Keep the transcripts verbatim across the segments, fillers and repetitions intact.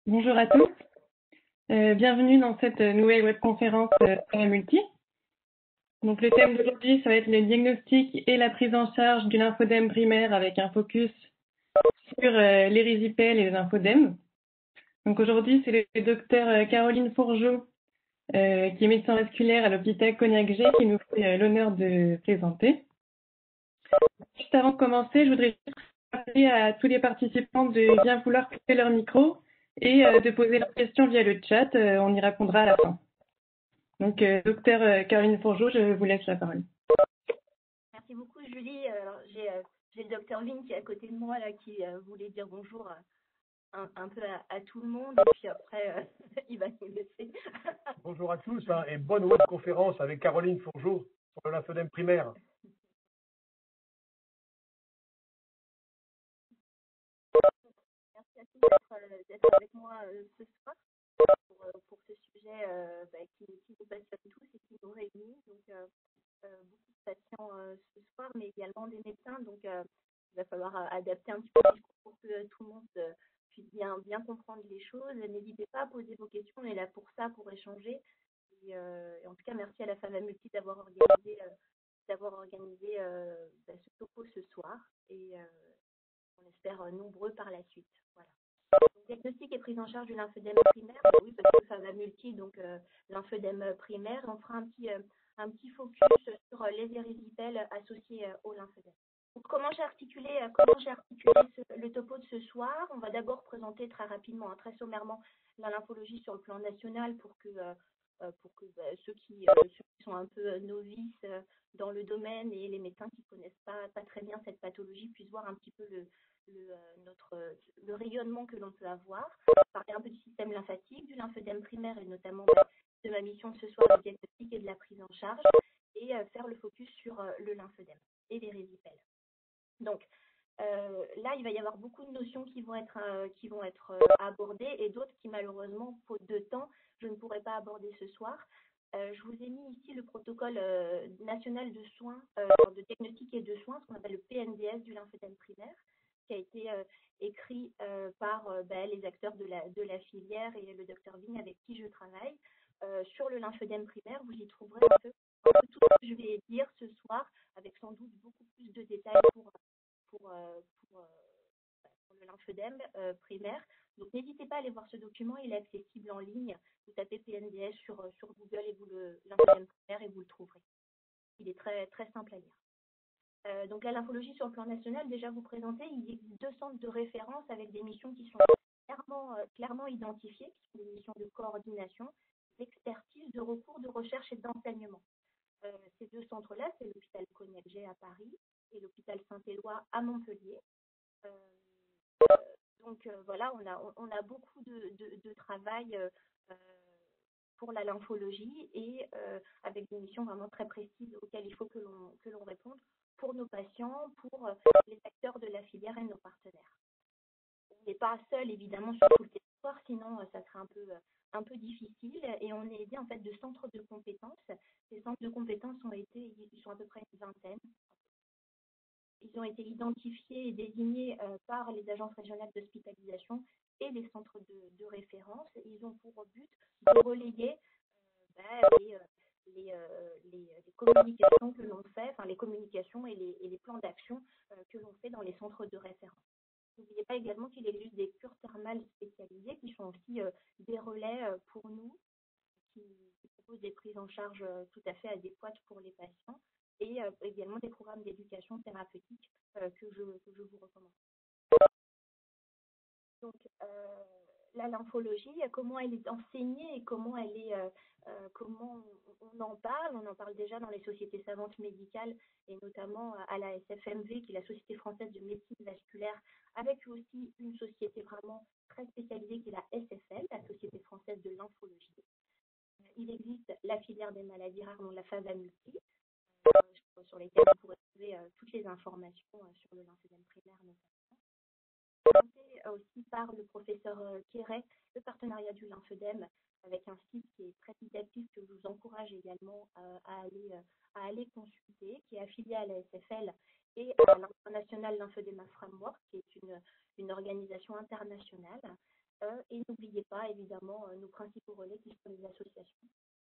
Bonjour à tous, euh, bienvenue dans cette nouvelle webconférence euh, Multi. Donc le thème d'aujourd'hui, ça va être le diagnostic et la prise en charge du lymphodème primaire avec un focus sur euh, l'érysipèle et les lymphodèmes. Donc aujourd'hui, c'est le, le docteur euh, Caroline Fourgeot, euh, qui est médecin vasculaire à l'hôpital Cognac-G, qui nous fait euh, l'honneur de présenter. Juste avant de commencer, je voudrais rappeler à tous les participants de bien vouloir couper leur micro et euh, de poser leurs questions via le chat. Euh, on y répondra à la fin. Donc, euh, docteur euh, Caroline Fourgeot, je vous laisse la parole. Merci beaucoup, Julie. Alors, j'ai, euh, j'ai le docteur Ving qui est à côté de moi, là, qui euh, voulait dire bonjour à, un, un peu à, à tout le monde. Et puis après, euh, il va nous laisser. Bonjour à tous hein, et bonne webconférence avec Caroline Fourgeot sur le lymphodème primaire. Merci à tous d'être, euh, d'être avec moi euh, ce soir pour, euh, pour ce sujet euh, bah, qui, qui nous passionne tous et qui nous réunit. Donc, euh, euh, beaucoup de patients euh, ce soir, mais également des médecins. Donc, euh, il va falloir euh, adapter un petit peu le discours pour que euh, tout le monde euh, puisse bien, bien comprendre les choses. N'hésitez pas à poser vos questions, on est là pour ça, pour échanger. Et, euh, et en tout cas, merci à la Fava Multi d'avoir organisé, euh, d'avoir organisé euh, bah, ce topo ce soir. Et euh, on espère euh, nombreux par la suite. Voilà. Donc, diagnostic et prise en charge du lymphœdème primaire. Bah oui, parce que Fava Multi, donc euh, lymphœdème primaire. On fera un petit, euh, un petit focus sur euh, les érysipèles associés euh, au lymphœdème. Donc, comment j'ai articulé, euh, comment j'ai articulé ce, le topo de ce soir? On va d'abord présenter très rapidement, hein, très sommairement, la lymphologie sur le plan national pour que euh, euh, pour que bah, ceux, qui, euh, ceux qui sont un peu euh, novices euh, dans le domaine et les médecins qui ne connaissent pas, pas très bien cette pathologie puissent voir un petit peu le, le, euh, notre, le rayonnement que l'on peut avoir. Parler un peu du système lymphatique, du lymphœdème primaire et notamment bah, de ma mission de ce soir, le diagnostic et de la prise en charge, et euh, faire le focus sur euh, le lymphœdème et les résipèles. Donc, euh, là, il va y avoir beaucoup de notions qui vont être, euh, qui vont être euh, abordées et d'autres qui, malheureusement, faute de temps, je ne pourrai pas aborder ce soir. Euh, je vous ai mis ici le protocole euh, national de soins, euh, de diagnostic et de soins, ce qu'on appelle le P N D S du lymphœdème primaire, qui a été euh, écrit euh, par euh, bah, les acteurs de la, de la filière et le docteur Vigne avec qui je travaille. Euh, sur le lymphœdème primaire, vous y trouverez un peu, un peu tout ce que je vais dire ce soir, avec sans doute beaucoup plus de détails pour Pour, euh, pour, euh, pour le lymphœdème euh, primaire. Donc n'hésitez pas à aller voir ce document, il est accessible en ligne. Vous tapez P N D S sur, sur Google et vous le lymphœdème primaire et vous le trouverez. Il est très, très simple à lire. Euh, donc la lymphologie sur le plan national, déjà vous présenter, il existe deux centres de référence avec des missions qui sont clairement, euh, clairement identifiées, qui sont des missions de coordination, d'expertise, de recours, de recherche et d'enseignement. Euh, ces deux centres-là, c'est l'hôpital Cognac-G à Paris et l'hôpital Saint-Éloi à Montpellier. Euh, donc euh, voilà, on a, on a beaucoup de, de, de travail euh, pour la lymphologie et euh, avec des missions vraiment très précises auxquelles il faut que l'on, que l'on réponde pour nos patients, pour euh, les acteurs de la filière et nos partenaires. On n'est pas seul évidemment sur tout le territoire, sinon euh, ça serait un peu, euh, un peu difficile et on est aidé en fait de centres de compétences. Ces centres de compétences ont été, ils sont à peu près une vingtaine. Ils ont été identifiés et désignés euh, par les agences régionales d'hospitalisation et les centres de, de référence. Et ils ont pour but de relayer euh, bah, les, euh, les, euh, les, les communications que l'on fait, enfin les communications et les, et les plans d'action euh, que l'on fait dans les centres de référence. N'oubliez pas également qu'il existe des cures thermales spécialisées qui sont aussi euh, des relais euh, pour nous, qui, qui proposent des prises en charge euh, tout à fait adéquates pour les patients et euh, également des programmes d'éducation thérapeutique euh, que, je, que je vous recommande. Donc, euh, la lymphologie, comment elle est enseignée et comment elle est, euh, euh, comment on, on en parle. On en parle déjà dans les sociétés savantes médicales et notamment à la S F M V, qui est la Société française de médecine vasculaire, avec aussi une société vraiment très spécialisée qui est la S F L, la Société française de lymphologie. Il existe la filière des maladies rares, dont la Fava Multi, euh, sur lesquelles vous pourrez trouver euh, toutes les informations euh, sur le lymphœdème primaire notamment. Présenté aussi par le professeur euh, Quéret, le partenariat du lymphœdème, avec un site qui est très didactique que je vous encourage également euh, à, aller, euh, à aller consulter, qui est affilié à la S F L et à l'International Lymphedema Framework, qui est une, une organisation internationale. Euh, et n'oubliez pas, évidemment, euh, nos principaux relais qui sont les associations,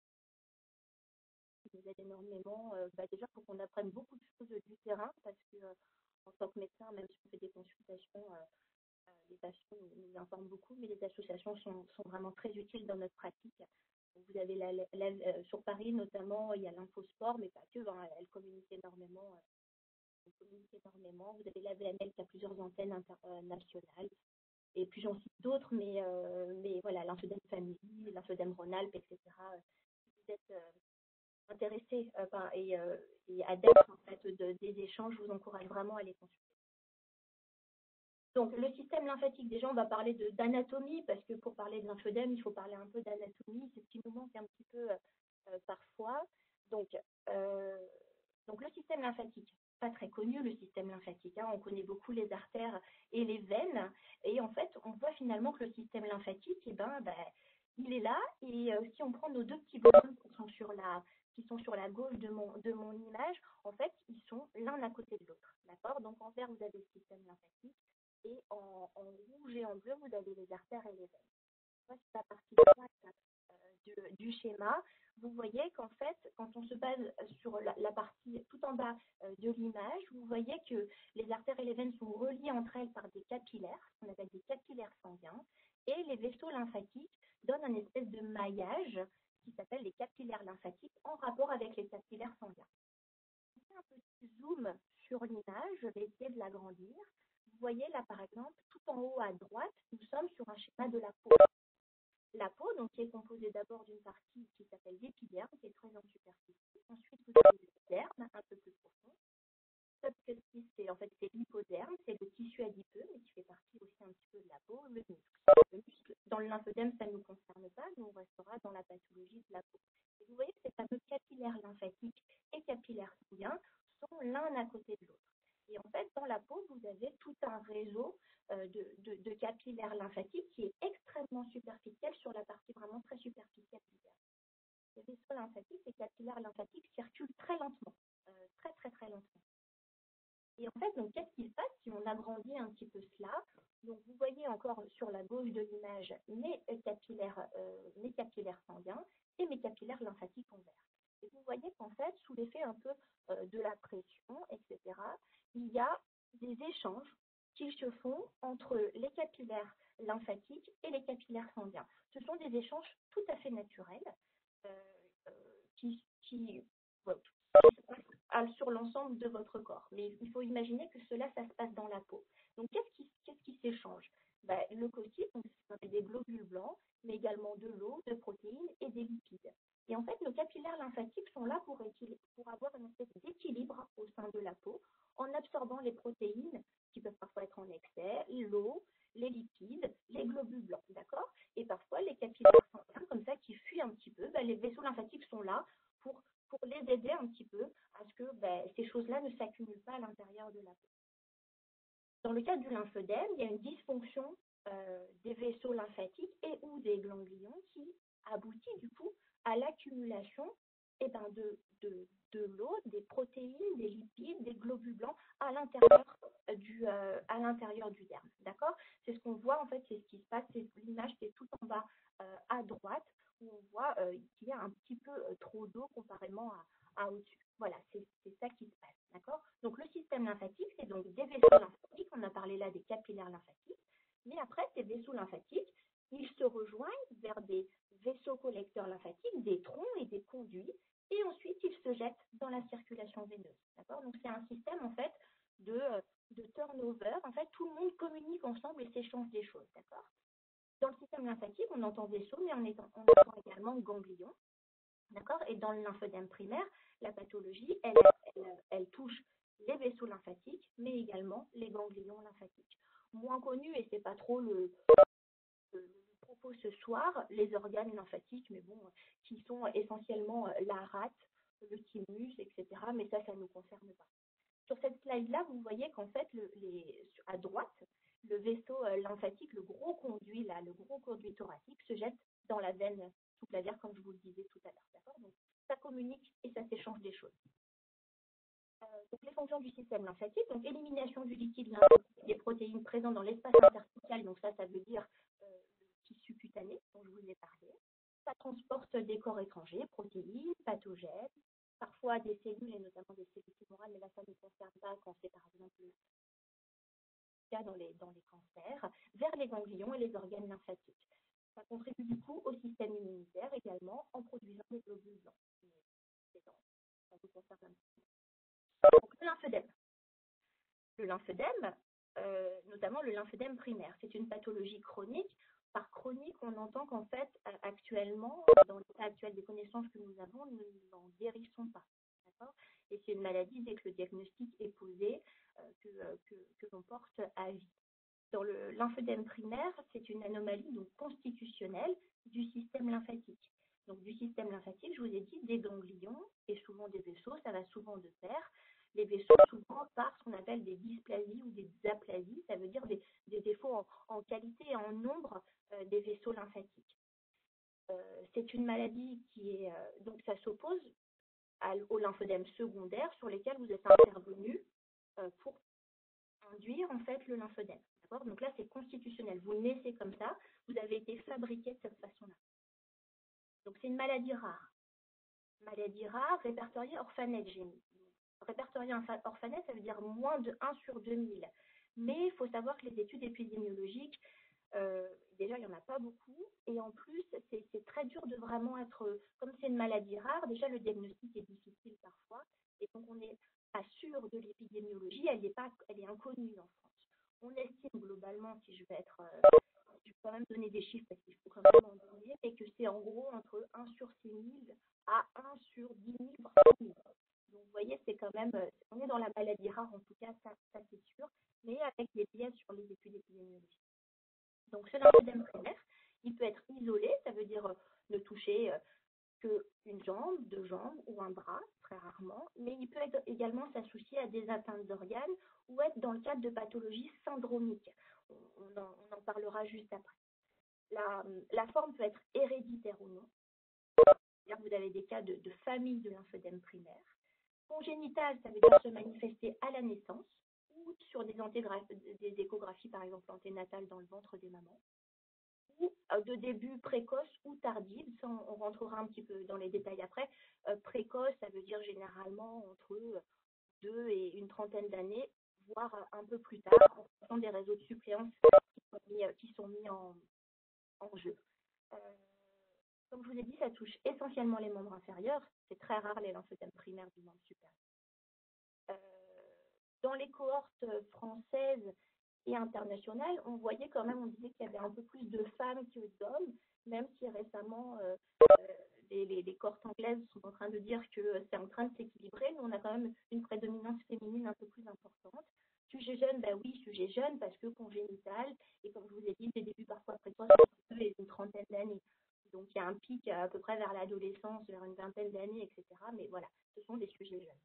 qui nous aident énormément, euh, bah, déjà pour qu'on apprenne beaucoup de choses du terrain, parce que euh, en tant que médecin, même si on fait des consultations, euh, euh, les patients nous, nous informent beaucoup, mais les associations sont, sont vraiment très utiles dans notre pratique. Donc, vous avez la, la, la, euh, sur Paris notamment, il y a l'Infosport, mais pas que, hein, elle communique énormément. Euh, elle communique énormément. Vous avez la V M L qui a plusieurs antennes internationales. Et puis j'en cite d'autres, mais, euh, mais voilà, l'Infodème Family, l'Infodème Rhône-Alpes, et cetera. Si vous êtes euh, intéressé euh, par, et, euh, et adepte en fait, de, des échanges, je vous encourage vraiment à les consulter. Donc le système lymphatique, déjà on va parler d'anatomie, parce que pour parler de lymphodème, il faut parler un peu d'anatomie, c'est ce qui nous manque un petit peu euh, parfois. Donc, euh, donc le système lymphatique, pas très connu le système lymphatique, hein. On connaît beaucoup les artères et les veines, et en fait on voit finalement que le système lymphatique, eh ben, ben, il est là, et euh, si on prend nos deux petits bonhommes qui sont sur la, qui sont sur la gauche de mon, de mon image, en fait ils sont l'un à côté de l'autre, d'accord? Donc en vert vous avez le système lymphatique, et en, en rouge et en bleu vous avez les artères et les veines. Ça, c'est la partie droite euh, du, du schéma. Vous voyez qu'en fait, quand on se base sur la, la partie tout en bas euh, de l'image, vous voyez que les artères et les veines sont reliées entre elles par des capillaires, qu'on appelle des capillaires sanguins, et les vaisseaux lymphatiques donnent un espèce de maillage qui s'appelle les capillaires lymphatiques en rapport avec les capillaires sanguins. Je fais un petit zoom sur l'image, je vais essayer de l'agrandir. Vous voyez là par exemple, tout en haut à droite, nous sommes sur un schéma de la peau. La peau, donc, qui est composée d'abord d'une partie qui s'appelle l'épiderme, qui est très en superficie. Ensuite, vous avez l'épiderme, un peu plus profond. Subcutis, c'est en fait c'est l'hypoderme, c'est le tissu adipeux, mais qui fait partie aussi un petit peu de la peau, le muscle. Le muscle, dans le lymphodème, ça ne nous concerne pas, nous on restera dans la pathologie de la peau. Et vous voyez que ces fameux capillaires lymphatiques et capillaires sanguins sont l'un à côté de l'autre. Et en fait, dans la peau, vous avez tout un réseau euh, de, de, de capillaires lymphatiques qui est extrêmement superficiel sur la partie vraiment très superficielle du derme. Les vaisseaux lymphatiques, ces capillaires lymphatiques circulent très lentement, euh, très très très lentement. Et en fait, donc, qu'est-ce qui se passe si on agrandit un petit peu cela? Donc, vous voyez encore sur la gauche de l'image mes capillaires, euh, mes capillaires sanguins et mes capillaires lymphatiques en vert. Et vous voyez qu'en fait, sous l'effet un peu euh, de la pression, et cetera, il y a des échanges qui se font entre les capillaires lymphatiques et les capillaires sanguins. Ce sont des échanges tout à fait naturels euh, euh, qui, qui, voilà, qui se passent sur l'ensemble de votre corps. Mais il faut imaginer que cela, ça se passe dans la peau. Donc, qu'est-ce qui, qu'est-ce qui s'échange? Ben, le leucocyte, donc c'est des globules blancs, mais également de l'eau, de protéines et des lipides. Et en fait, nos capillaires lymphatiques sont là pour, pour avoir une espèce d'équilibre au sein de la peau, en absorbant les protéines qui peuvent parfois être en excès, l'eau, les lipides, les globules blancs, d'accord? Et parfois, les capillaires sanguins, comme ça, qui fuient un petit peu, ben, les vaisseaux lymphatiques sont là pour, pour les aider un petit peu à ce que ben, ces choses-là ne s'accumulent pas à l'intérieur de la peau. Dans le cas du lymphodème, il y a une dysfonction euh, des vaisseaux lymphatiques et ou des ganglions qui aboutit du coup à l'accumulation eh ben, de, de, de l'eau, des protéines, des lipides, des globules blancs à l'intérieur du, euh, à l'intérieur du derme. D'accord? C'est ce qu'on voit en fait, c'est ce qui se passe, c'est l'image qui est tout en bas euh, à droite, où on voit euh, qu'il y a un petit peu euh, trop d'eau comparément à, à au-dessus. Voilà, c'est ça qui se passe. D'accord? Donc le système lymphatique, c'est donc des vaisseaux lymphatiques, on a parlé là des capillaires lymphatiques, mais après ces vaisseaux lymphatiques, ils se rejoignent vers des vaisseaux collecteurs lymphatiques, des troncs et des conduits, et ensuite ils se jettent dans la circulation veineuse. D'accord? Donc c'est un système en fait de, de turnover. En fait, tout le monde communique ensemble et s'échange des choses. D'accord? Dans le système lymphatique, on entend vaisseau, mais on, est, on entend également ganglion. D'accord? Et dans le lymphodème primaire, la pathologie, elle, elle, elle touche les vaisseaux lymphatiques, mais également les ganglions lymphatiques. Moins connu, et c'est pas trop le, le, le propos ce soir, les organes lymphatiques, mais bon, qui sont essentiellement la rate, le thymus, et cetera. Mais ça, ça ne nous concerne pas. Sur cette slide-là, vous voyez qu'en fait, le, les, à droite, le vaisseau lymphatique, le gros conduit, là, le gros conduit thoracique, se jette dans la veine sous-clavière, comme je vous le disais tout à l'heure. D'accord? Donc, ça communique et ça s'échange des choses. Euh, donc, les fonctions du système lymphatique, donc élimination du liquide lymphatique des protéines présentes dans l'espace interstitial, donc ça, ça veut dire euh, subcutané, dont je vous ai parlé. Ça transporte des corps étrangers, protéines, pathogènes, parfois des cellules, et notamment des cellules tumorales, mais là, ça ne nous concerne pas quand c'est par exemple le cas dans les, dans les cancers, vers les ganglions et les organes lymphatiques. Ça contribue du coup au système immunitaire également en produisant des globules blancs. Ça vous concerne un petit peu. Donc, le lymphœdème. Le lymphœdème, euh, notamment le lymphœdème primaire, c'est une pathologie chronique. Par chronique, on entend qu'en fait, actuellement, dans l'état actuel des connaissances que nous avons, nous n'en guérissons pas. Et c'est une maladie, dès que le diagnostic est posé, euh, que, euh, que, que l'on porte à vie. Dans le lymphœdème primaire, c'est une anomalie donc, constitutionnelle du système lymphatique. Donc du système lymphatique, je vous ai dit, des ganglions et souvent des vaisseaux, ça va souvent de pair. Les vaisseaux, souvent, par ce qu'on appelle des dysplasies ou des aplasies, ça veut dire des, des défauts en, en qualité et en nombre euh, des vaisseaux lymphatiques. Euh, c'est une maladie qui est, euh, donc ça s'oppose au lymphodème secondaire sur lesquels vous êtes intervenu euh, pour induire en fait le lymphodème. Donc là, c'est constitutionnel. Vous naissez comme ça, vous avez été fabriqué de cette façon-là. Donc c'est une maladie rare. Maladie rare, répertoriée Orphanet Génie. Répertoriée Orphanet, ça veut dire moins de un sur deux mille. Mais il faut savoir que les études épidémiologiques, euh, déjà, il n'y en a pas beaucoup. Et en plus, c'est très dur de vraiment être... Comme c'est une maladie rare, déjà, le diagnostic est difficile parfois. Et donc, on n'est pas sûr de l'épidémiologie. Elle est, pas, elle est inconnue en France. On estime globalement, si je vais être... Euh, je vais quand même donner des chiffres parce qu'il faut quand même en donner, et que c'est en gros entre un sur six mille à un sur dix mille, voire cent mille. Donc, vous voyez, c'est quand même... On est dans la maladie rare, en tout cas, ça, ça c'est sûr, mais avec des biais sur les études épidémiologiques. Donc, ce lymphœdème primaire, il peut être isolé, ça veut dire euh, ne toucher euh, qu'une jambe, deux jambes ou un bras, très rarement, mais il peut être également s'associer à des atteintes d'organes ou être dans le cadre de pathologies syndromiques. On, on, en, on en parlera juste après. La, la forme peut être héréditaire ou non. Vous avez des cas de, de famille de lymphœdème primaire. Congénital, ça veut dire se manifester à la naissance ou sur des, des échographies, par exemple anténatales dans le ventre des mamans, ou de début précoce ou tardive. Ça, on rentrera un petit peu dans les détails après. Euh, précoce, ça veut dire généralement entre deux et une trentaine d'années, voire un peu plus tard, en fonction des réseaux de suppléance qui sont mis, qui sont mis en, en jeu. Euh, comme je vous ai dit, ça touche essentiellement les membres inférieurs. C'est très rare les lymphœdèmes primaires du membre supérieur. Euh, dans les cohortes françaises et internationales, on voyait quand même, on disait qu'il y avait un peu plus de femmes que d'hommes, même si récemment euh, les, les, les cohortes anglaises sont en train de dire que c'est en train de s'équilibrer. Nous, on a quand même une prédominance féminine un peu plus importante. Sujet jeune, ben oui, sujet jeune, parce que congénital, et comme je vous ai dit, des débuts parfois précoces, et une trentaine d'années. Donc, il y a un pic à peu près vers l'adolescence, vers une vingtaine d'années, et cetera. Mais voilà, ce sont des sujets jeunes.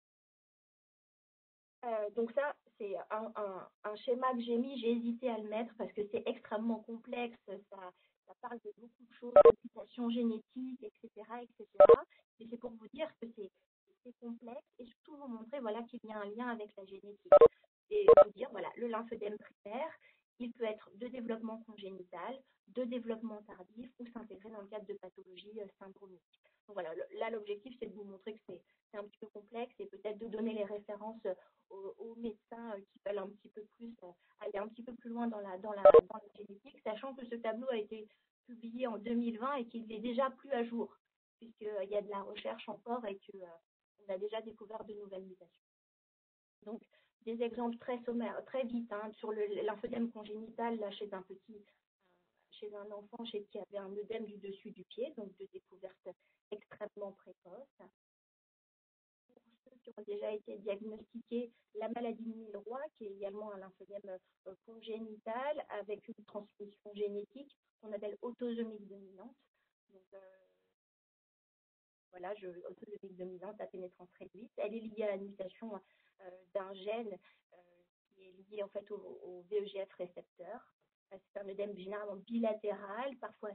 Euh, donc ça, c'est un, un, un schéma que j'ai mis, j'ai hésité à le mettre parce que c'est extrêmement complexe, ça, ça parle de beaucoup de choses, de mutations génétiques, et cetera, et cetera. Et c'est pour vous dire que c'est complexe et surtout vous montrer voilà, qu'il y a un lien avec la génétique. Et vous dire, voilà, le lymphœdème primaire, il peut être de développement congénital, de développement tardif ou s'intégrer dans le cadre de pathologies euh, syndromiques. Donc voilà, le, là l'objectif c'est de vous montrer que c'est un petit peu complexe et peut-être de donner les références aux, aux médecins euh, qui veulent un petit peu plus euh, aller un petit peu plus loin dans la, dans, la, dans la génétique, sachant que ce tableau a été publié en deux mille vingt et qu'il est déjà plus à jour, puisqu'il euh, y a de la recherche encore et qu'on euh, a déjà découvert de nouvelles mutations. Donc, des exemples très sommaires, très vite, hein, sur le lymphœdème congénital, là, chez un petit, chez un enfant chez qui avait un œdème du dessus du pied, donc de découverte extrêmement précoce. Pour ceux qui ont déjà été diagnostiqués, la maladie de Milroy, qui est également un lymphœdème euh, congénital avec une transmission génétique qu'on appelle autosomique dominante. Donc, euh, voilà, je, autosomique dominante à pénétrance réduite. Elle est liée à la mutation euh, d'un gène euh, qui est lié en fait au, au V E G F récepteur. C'est un œdème généralement bilatéral, parfois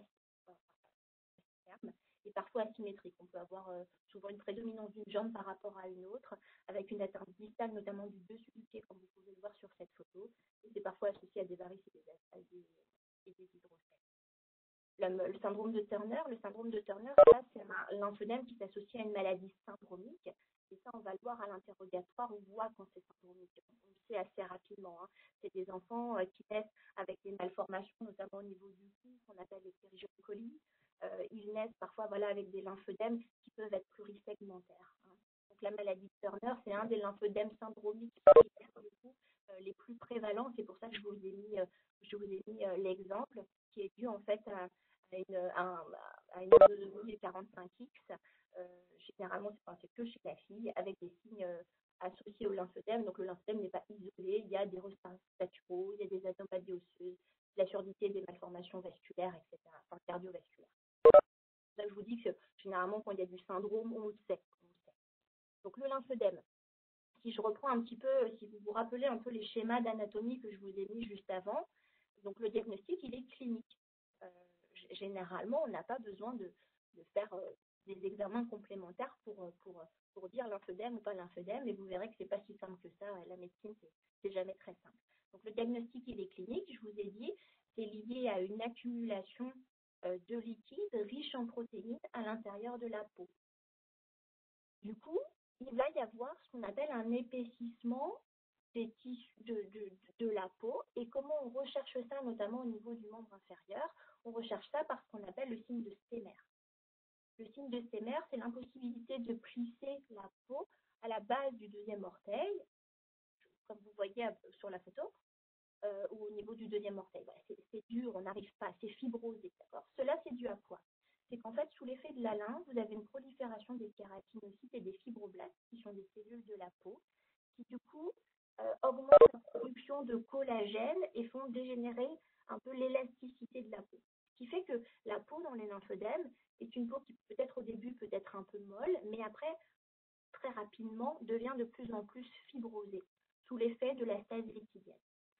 et parfois asymétrique. On peut avoir euh, souvent une prédominance d'une jambe par rapport à une autre, avec une atteinte distale, notamment du dessus du pied, comme vous pouvez le voir sur cette photo. Et c'est parfois associé à des varices et des, à des, et des hydrocèles. le, le syndrome de Turner. Le syndrome de Turner, ça, c'est un lymphœdème qui s'associe à une maladie syndromique. Et ça, on va le voir à l'interrogatoire, on voit quand c'est syndromique. On le sait assez rapidement. Hein. C'est des enfants euh, qui naissent avec des malformations, notamment au niveau du cou, qu'on appelle les pterygiocolies. Euh, ils naissent parfois voilà, avec des lymphœdèmes qui peuvent être plurisegmentaires. Hein. Donc la maladie de Turner, c'est un des lymphœdèmes syndromiques du coup, euh, les plus prévalents. C'est pour ça que je vous ai mis, euh, je vous ai mis euh, l'exemple qui est dû en fait à, à une, à, à une anosmie quarante-cinq X. Euh, généralement, c'est, c'est que chez la fille, avec des signes euh, associés au lymphœdème. Donc le lymphœdème n'est pas isolé, il y a des restats staturaux, il y a des anomalies osseuses, la surdité des malformations vasculaires, et cetera, enfin cardiovasculaires. Là, je vous dis que généralement, quand il y a du syndrome, on le sait. On le sait. Donc le lymphœdème, si je reprends un petit peu, si vous vous rappelez un peu les schémas d'anatomie que je vous ai mis juste avant, donc le diagnostic, il est clinique. Euh, généralement, on n'a pas besoin de, de faire euh, des examens complémentaires pour, pour, pour dire lymphœdème ou pas lymphœdème, et vous verrez que ce n'est pas si simple que ça. La médecine, c'est, c'est jamais très simple. Donc le diagnostic, il est clinique, je vous ai dit, c'est lié à une accumulation euh, de liquide riche en protéines à l'intérieur de la peau. Du coup, il va y avoir ce qu'on appelle un épaississement des tissus de, de, de la peau. Et comment on recherche ça, notamment au niveau du membre inférieur? On recherche ça par ce qu'on appelle le signe de Stemmer. Le signe de Stemmer, c'est l'impossibilité de plisser la peau à la base du deuxième orteil, comme vous voyez sur la photo, euh, ou au niveau du deuxième orteil. Voilà, c'est, c'est dur, on n'arrive pas, c'est fibrosé. D'accord. Cela, c'est dû à quoi? C'est qu'en fait, sous l'effet de l'alun, vous avez une prolifération des kératinocytes et des fibroblastes, qui sont des cellules de la peau, qui du coup euh, augmentent la production de collagène et font dégénérer un peu l'élasticité de la peau. Ce qui fait que la peau dans les lymphœdèmes est une peau qui peut-être au début peut être un peu molle, mais après, très rapidement, devient de plus en plus fibrosée, sous l'effet de la stase liquidienne.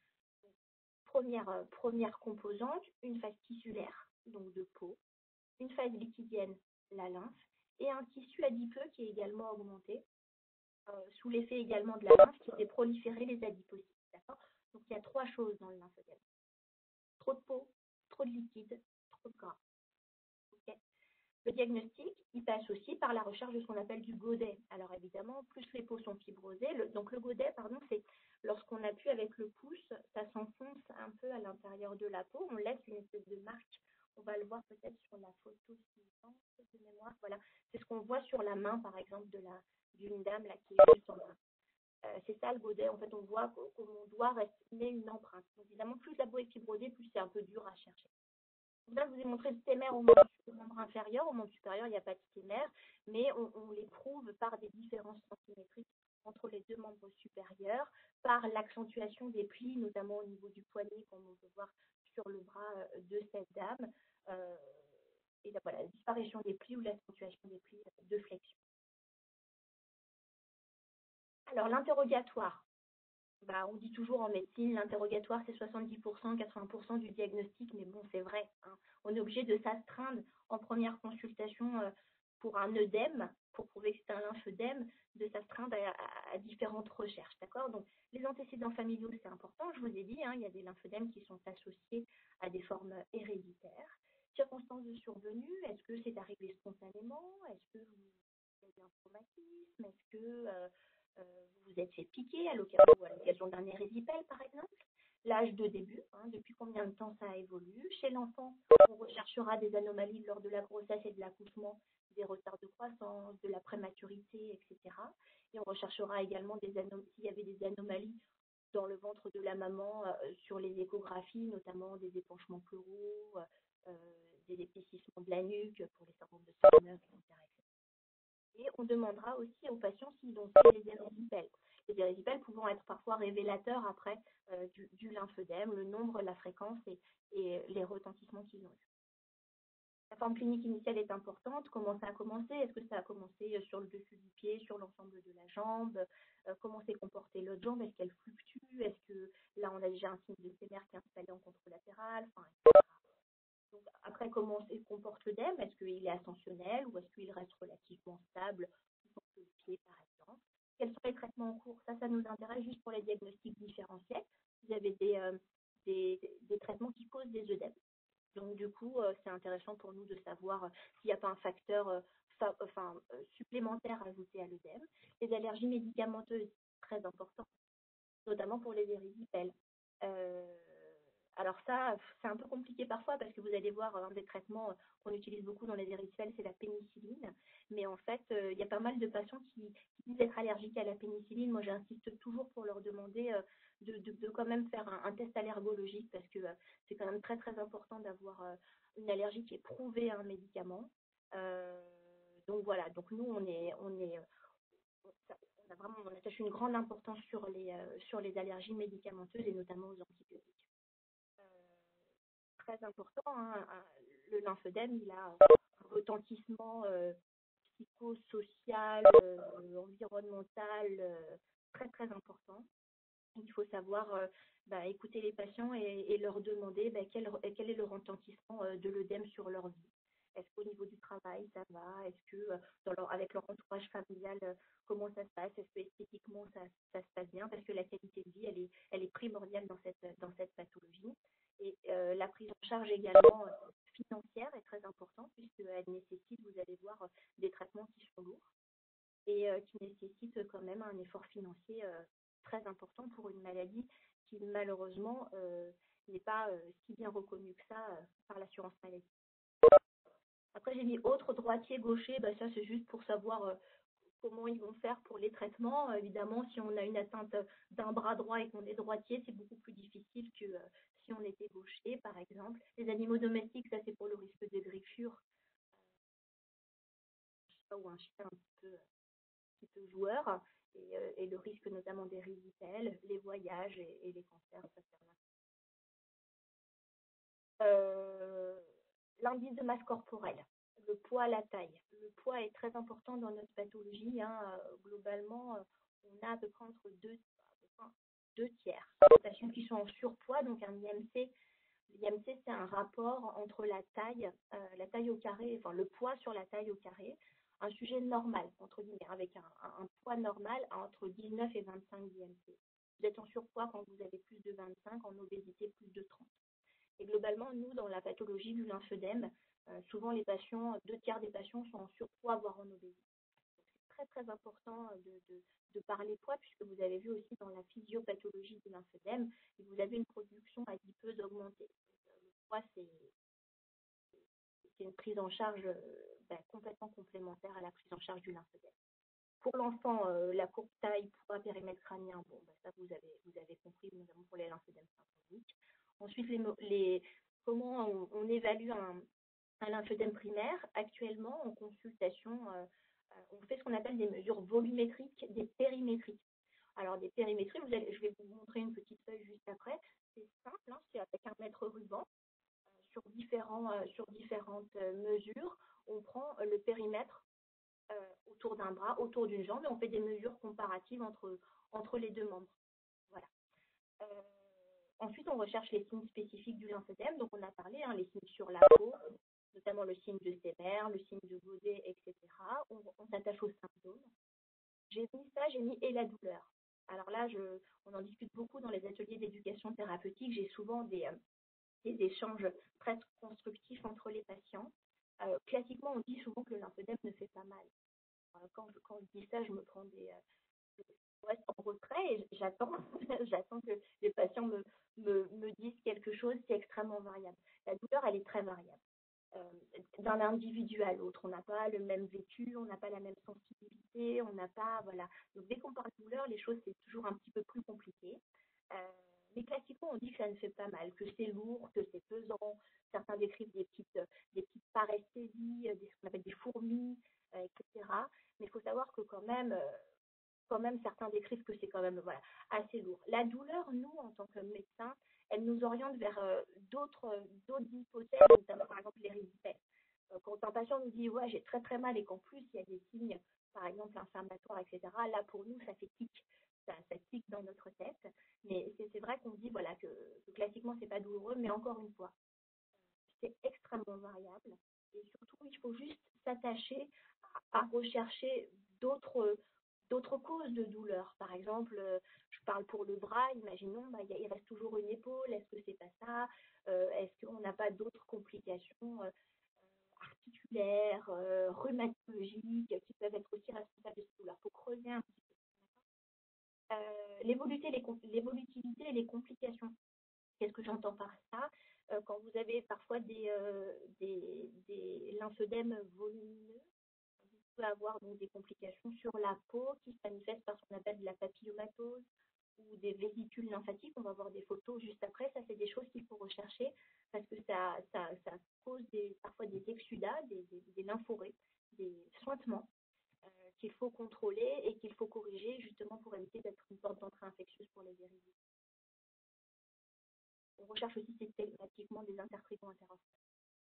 Première, euh, première composante, une phase tissulaire, donc de peau, une phase liquidienne, la lymphe, et un tissu adipeux qui est également augmenté, euh, sous l'effet également de la lymphe qui fait proliférer les adipocytes. D'accord. Donc il y a trois choses dans le lymphœdème. Trop de peau, trop de liquide, trop de gras. Okay. Le diagnostic, il passe aussi par la recherche de ce qu'on appelle du godet. Alors évidemment, plus les peaux sont fibrosées, le, donc le godet, pardon, c'est lorsqu'on appuie avec le pouce, ça s'enfonce un peu à l'intérieur de la peau, on laisse une espèce de marque. On va le voir peut-être sur la photo suivante de mémoire. Voilà, c'est ce qu'on voit sur la main, par exemple, de la, d'une dame là qui est juste en main. Euh, c'est ça le godet. En fait, on voit que mon doigt reste met une empreinte. Donc, évidemment, plus la peau est fibrosée, plus c'est un peu dur à chercher. Donc là, je vous ai montré le stémer au membre, au membre inférieur. Au membre supérieur, il n'y a pas de stémer, mais on, on les prouve par des différences centimétriques entre les deux membres supérieurs, par l'accentuation des plis, notamment au niveau du poignet, comme on peut voir sur le bras de cette dame. Euh, et là, voilà, la disparition des plis ou l'accentuation des plis de flexion. Alors, l'interrogatoire. Bah, on dit toujours en médecine, l'interrogatoire, c'est soixante-dix pour cent, quatre-vingts pour cent du diagnostic, mais bon, c'est vrai. Hein. On est obligé de s'astreindre en première consultation euh, pour un œdème, pour prouver que c'est un lymphœdème, de s'astreindre à, à, à différentes recherches. D'accord. Donc, les antécédents familiaux, c'est important. Je vous ai dit, hein, il y a des lymphœdèmes qui sont associés à des formes héréditaires. Circonstances de survenue, est-ce que c'est arrivé spontanément? Est-ce que vous avez un traumatisme? Est-ce que... Euh, Euh, vous vous êtes fait piquer à l'occasion d'un érysipèle, par exemple. L'âge de début, hein, depuis combien de temps ça évolue. Chez l'enfant, on recherchera des anomalies lors de la grossesse et de l'accouchement, des retards de croissance, de la prématurité, et cetera. Et on recherchera également des anom- s'il y avait des anomalies dans le ventre de la maman euh, sur les échographies, notamment des épanchements pleuraux, euh, des épaississements de la nuque pour les syndromes de Turner, et cetera. Et on demandera aussi aux patients s'ils ont fait les érysipèles. Les érysipèles pouvant être parfois révélateurs après euh, du, du lymphœdème, le nombre, la fréquence et, et les retentissements qu'ils ont eu. La forme clinique initiale est importante. Comment ça a commencé? Est-ce que ça a commencé sur le dessus du pied, sur l'ensemble de la jambe? euh, Comment s'est comportée l'autre jambe? Est-ce qu'elle fluctue? Est-ce que là, on a déjà un signe de Stemmer qui est installé en contralatéral, enfin, et cetera. Donc, après, comment se comporte l'œdème? Est-ce qu'il est ascensionnel ou est-ce qu'il reste relativement stable sur le pied, par exemple? Quels sont les traitements en cours? Ça, ça nous intéresse juste pour les diagnostics différentiels. Vous avez des, euh, des, des traitements qui causent des œdèmes. Donc du coup, euh, c'est intéressant pour nous de savoir euh, s'il n'y a pas un facteur euh, fa- enfin, euh, supplémentaire ajouté à l'œdème. Les allergies médicamenteuses, très important, notamment pour les érysipèles. Euh, alors ça, c'est un peu compliqué parfois parce que vous allez voir un des traitements qu'on utilise beaucoup dans les érysipèles, c'est la pénicilline. Mais en fait, euh, il y a pas mal de patients qui, qui disent être allergiques à la pénicilline. Moi, j'insiste toujours pour leur demander euh, de, de, de quand même faire un, un test allergologique parce que euh, c'est quand même très très important d'avoir euh, une allergie qui est prouvée à un médicament. Euh, donc voilà, donc nous, on est, on est, on a vraiment, on attache une grande importance sur les, euh, sur les allergies médicamenteuses et notamment aux antibiotiques. Euh, très important, hein, le lymphœdème, il a un retentissement euh, psychosocial, euh, environnemental euh, très très important. Il faut savoir euh, bah, écouter les patients et, et leur demander bah, quel, quel est le retentissement euh, de l'œdème sur leur vie. Est-ce qu'au niveau du travail, ça va? Est-ce que euh, dans leur, avec leur entourage familial, euh, comment ça se passe? Est-ce que esthétiquement, ça, ça se passe bien? Parce que la qualité de vie, elle est, elle est primordiale dans cette, dans cette pathologie. Et euh, la prise en charge également euh, financière est très importante puisqu'elle nécessite, vous allez voir, euh, des traitements qui sont lourds et euh, qui nécessitent quand même un effort financier euh, très important pour une maladie qui malheureusement euh, n'est pas euh, si bien reconnue que ça euh, par l'assurance maladie. Après, j'ai mis autre droitier, gaucher, bah, ça c'est juste pour savoir euh, comment ils vont faire pour les traitements. Euh, évidemment, si on a une atteinte d'un bras droit et qu'on est droitier, c'est beaucoup plus difficile que euh, si on était gaucher, par exemple. Les animaux domestiques, ça c'est pour le risque de griffure. Je sais pas, ou un chien un petit peu, un petit peu joueur. Et, euh, et le risque notamment des érysipèles, les voyages et, et les cancers, ça sert à euh, l'indice de masse corporelle, le poids, la taille. Le poids est très important dans notre pathologie. Hein. Euh, globalement, euh, on a à peu près entre deux, enfin, deux tiers de patients qui sont en surpoids, donc un I M C. L'I M C, c'est un rapport entre la taille, euh, la taille au carré, enfin le poids sur la taille au carré, un sujet normal, entre guillemets, avec un, un, un poids normal entre dix-neuf et vingt-cinq d'I M C. Vous êtes en surpoids quand vous avez plus de vingt-cinq, en obésité plus de trente. Et globalement, nous, dans la pathologie du lymphœdème, euh, souvent les patients, deux tiers des patients sont en surpoids, voire en obésité. Donc c'est très très important de, de, de parler poids, puisque vous avez vu aussi dans la physiopathologie du lymphœdème, vous avez une production adipeuse augmentée. Le poids, c'est une prise en charge euh, ben, complètement complémentaire à la prise en charge du lymphœdème. Pour l'enfant, euh, la courte taille, poids, périmètre crânien, bon, ben, ça vous avez, vous avez compris, notamment pour les lymphœdèmes symptomiques. Ensuite, les, les, comment on, on évalue un, un lymphœdème primaire. Actuellement, en consultation, euh, on fait ce qu'on appelle des mesures volumétriques, des périmétriques. Alors, des périmétries, vous allez, je vais vous montrer une petite feuille juste après. C'est simple, hein, c'est avec un mètre ruban. Sur, différents, euh, sur différentes euh, mesures, on prend euh, le périmètre euh, autour d'un bras, autour d'une jambe, et on fait des mesures comparatives entre, entre les deux membres. Voilà. Euh, ensuite, on recherche les signes spécifiques du lymphœdème. Donc, on a parlé, hein, les signes sur la peau, notamment le signe de Semer, le signe de Godet, et cetera. On, on s'attache aux symptômes. J'ai mis ça, j'ai mis et la douleur. Alors là, je, on en discute beaucoup dans les ateliers d'éducation thérapeutique. J'ai souvent des, euh, des échanges presque constructifs entre les patients. Euh, classiquement, on dit souvent que le lymphœdème ne fait pas mal. Euh, quand, je, quand je dis ça, je me prends des... Euh, je reste en retrait et j'attends, j'attends que les patients me, me, me disent quelque chose, c'est extrêmement variable. La douleur, elle est très variable. Euh, d'un individu à l'autre, on n'a pas le même vécu, on n'a pas la même sensibilité, on n'a pas... Voilà. Donc, dès qu'on parle de douleur, les choses, c'est toujours un petit peu plus compliqué. Euh, mais classiquement, on dit que ça ne fait pas mal, que c'est lourd, que c'est pesant. Certains décrivent des petites, des petites paresthésies, des, ce qu'on appelle des fourmis, euh, et cetera. Mais il faut savoir que quand même, euh, quand même, certains décrivent que c'est quand même voilà, assez lourd. La douleur, nous, en tant que médecins, elle nous oriente vers euh, d'autres, euh, d'autres hypothèses, notamment par exemple l'érysipèle. Euh, quand un patient nous dit « ouais, j'ai très très mal » et qu'en plus, il y a des signes, par exemple, inflammatoires, et cetera, là, pour nous, ça fait tic. Ça, ça tique dans notre tête. Mais c'est, c'est vrai qu'on dit voilà, que, que classiquement, c'est pas douloureux, mais encore une fois, c'est extrêmement variable. Et surtout, il faut juste s'attacher à, à rechercher d'autres, d'autres causes de douleur. Par exemple, je parle pour le bras, imaginons, bah, il reste toujours une épaule, est-ce que c'est pas ça? euh, est-ce qu'on n'a pas d'autres complications euh, articulaires, euh, rhumatologiques, qui peuvent être aussi responsables de ces douleurs. Il faut creuser un petit peu. Euh, l'évolutivité, les, l'évolutivité et les complications. Qu'est-ce que j'entends par ça? euh, Quand vous avez parfois des, euh, des, des lymphœdèmes volumineux, vous pouvez avoir donc des complications sur la peau qui se manifestent par ce qu'on appelle de la papillomatose ou des vésicules lymphatiques. On va voir des photos juste après. Ça, c'est des choses qu'il faut rechercher parce que ça, ça, ça cause des, parfois des exsudats, des, des, des lymphorrhées, des suintements euh, qu'il faut contrôler et qu'il faut corriger justement pour éviter d'être une porte d'entrée infectieuse pour les viridités. On recherche aussi systématiquement des intertrigons interosseaux.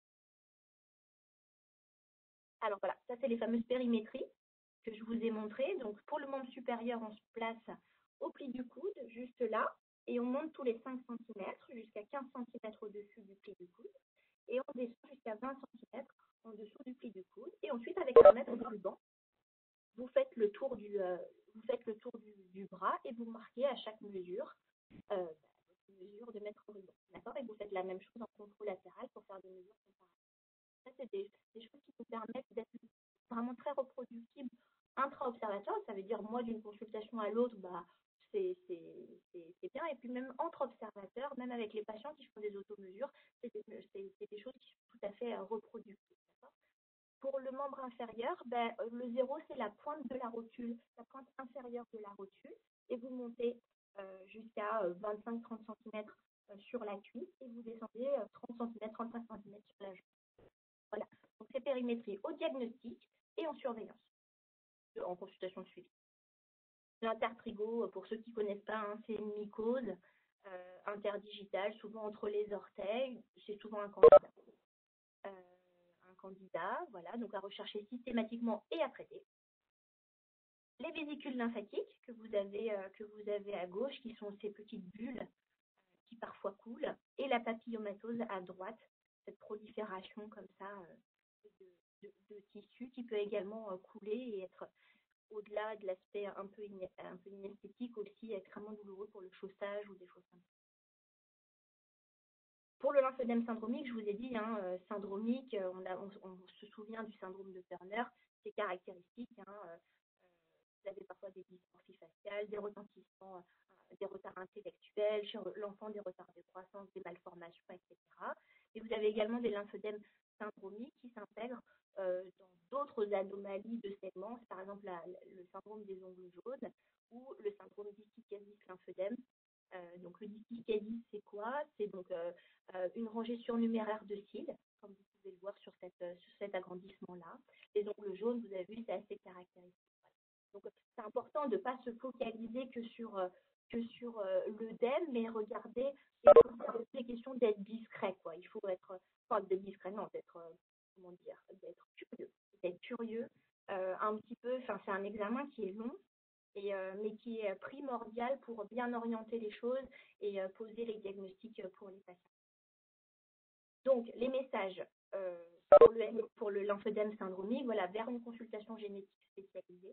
Alors voilà, ça c'est les fameuses périmétries que je vous ai montrées. Donc pour le membre supérieur, on se place au pli du coude, juste là, et on monte tous les cinq centimètres jusqu'à quinze centimètres au-dessus du pli du coude, et on descend jusqu'à vingt centimètres en dessous du pli du coude. Et ensuite, avec un mètre de ruban, vous faites le tour du, euh, vous faites le tour du, du bras et vous marquez à chaque mesure euh, mesure de mètre ruban. D'accord? Et vous faites la même chose en contrôle latéral pour faire des mesures comparées. Ça, c'est des, des choses qui vous permettent d'être vraiment très reproductibles intra-observateur. Ça veut dire, moi, d'une consultation à l'autre, bah, c'est bien. Et puis même entre observateurs, même avec les patients qui font des automesures, c'est des, des choses qui sont tout à fait euh, reproductibles. Pour le membre inférieur, ben, le zéro, c'est la pointe de la rotule, la pointe inférieure de la rotule. Et vous montez euh, jusqu'à euh, vingt-cinq à trente centimètres euh, sur la cuisse et vous descendez euh, trente centimètres, trente-cinq centimètres sur la jambe. Voilà. Donc, c'est périmétrie au diagnostic et en surveillance, en consultation de suivi. L'intertrigo, pour ceux qui ne connaissent pas, hein, c'est une mycose euh, interdigitale, souvent entre les orteils. C'est souvent un candidat. Euh, un candidat, voilà, donc à rechercher systématiquement et à traiter. Les vésicules lymphatiques que vous avez, euh, que vous avez à gauche, qui sont ces petites bulles euh, qui parfois coulent, et la papillomatose à droite, cette prolifération comme ça euh, de, de, de tissu qui peut également euh, couler et être au-delà de l'aspect un peu, un peu inesthétique aussi extrêmement douloureux pour le chaussage ou des choses comme ça. Pour le lymphœdème syndromique, je vous ai dit, hein, euh, syndromique, euh, on, a, on, on se souvient du syndrome de Turner, c'est caractéristique. Hein, euh, vous avez parfois des dysmorphies faciales, des retentissements, euh, des retards intellectuels, chez l'enfant des retards de croissance, des malformations, et cetera. Et vous avez également des lymphœdèmes syndromiques qui s'intègrent euh, dans d'autres anomalies de segments, par exemple la, le syndrome des ongles jaunes ou le syndrome d'isticasis lymphœdème. Euh, donc le disticasis, c'est quoi? C'est donc euh, euh, une rangée surnuméraire de cils, comme vous pouvez le voir sur, cette, euh, sur cet agrandissement-là. Les ongles jaunes, vous avez vu, c'est assez caractéristique. Donc c'est important de ne pas se focaliser que sur, euh, que sur euh, l'œdème, mais regarder les questions d'être discret, quoi. Il faut être, enfin d'être discret, non, d'être, euh, comment dire, d'être curieux, d'être curieux, euh, un petit peu, enfin c'est un examen qui est long, Et, euh, mais qui est primordial pour bien orienter les choses et euh, poser les diagnostics pour les patients. Donc, les messages euh, pour, le, pour le lymphœdème syndromique, voilà, vers une consultation génétique spécialisée.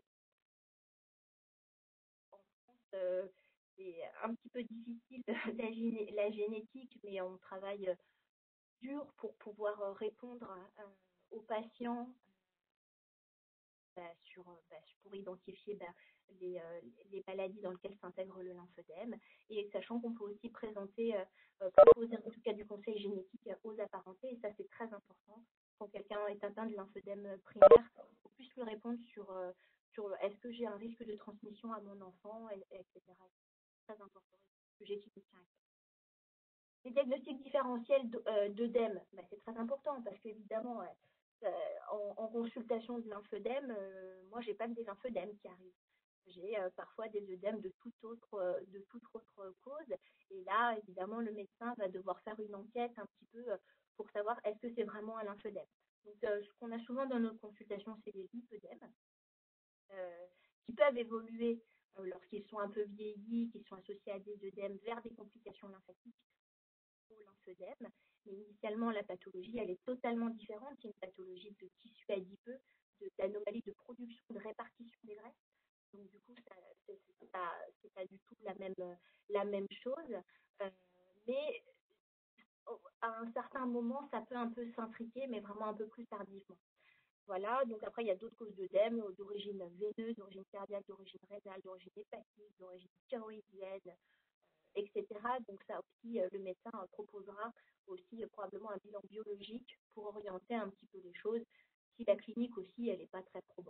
En France, euh, c'est un petit peu difficile la, géné la génétique, mais on travaille dur pour pouvoir répondre à, à, aux patients Bah, sur, bah, pour identifier bah, les, euh, les maladies dans lesquelles s'intègre le lymphœdème, et sachant qu'on peut aussi présenter, euh, proposer en tout cas du conseil génétique aux apparentés, et ça c'est très important. Quand quelqu'un est atteint de lymphœdème primaire, on puisse lui répondre sur, euh, sur est-ce que j'ai un risque de transmission à mon enfant, et, et cetera. C'est très important, sujet qui nous tient à cœur. Les diagnostics différentiels d'œdème, bah, c'est très important parce qu'évidemment, ouais, Euh, en, en consultation de lymphœdème, euh, moi, j'ai pas que des lymphœdèmes qui arrivent. J'ai euh, parfois des œdèmes de toute autre, euh, de toute autre cause. Et là, évidemment, le médecin va devoir faire une enquête un petit peu euh, pour savoir est-ce que c'est vraiment un lymphœdème. Donc, euh, ce qu'on a souvent dans nos consultations, c'est des lymphœdèmes euh, qui peuvent évoluer euh, lorsqu'ils sont un peu vieillis, qui sont associés à des œdèmes vers des complications lymphatiques au lymphœdème. Mais initialement, la pathologie, elle est totalement différente. C'est une pathologie de tissu adipeux, d'anomalie de, de production, de répartition des graisses. Donc, du coup, ce n'est pas, pas du tout la même, la même chose. Euh, mais à un certain moment, ça peut un peu s'intriquer, mais vraiment un peu plus tardivement. Voilà, donc après, il y a d'autres causes d'œdème d'origine veineuse, d'origine cardiaque, d'origine rénale, d'origine hépatique, d'origine thyroïdienne, et cetera. Donc ça aussi, le médecin proposera aussi probablement un bilan biologique pour orienter un petit peu les choses, si la clinique aussi, elle n'est pas très probante.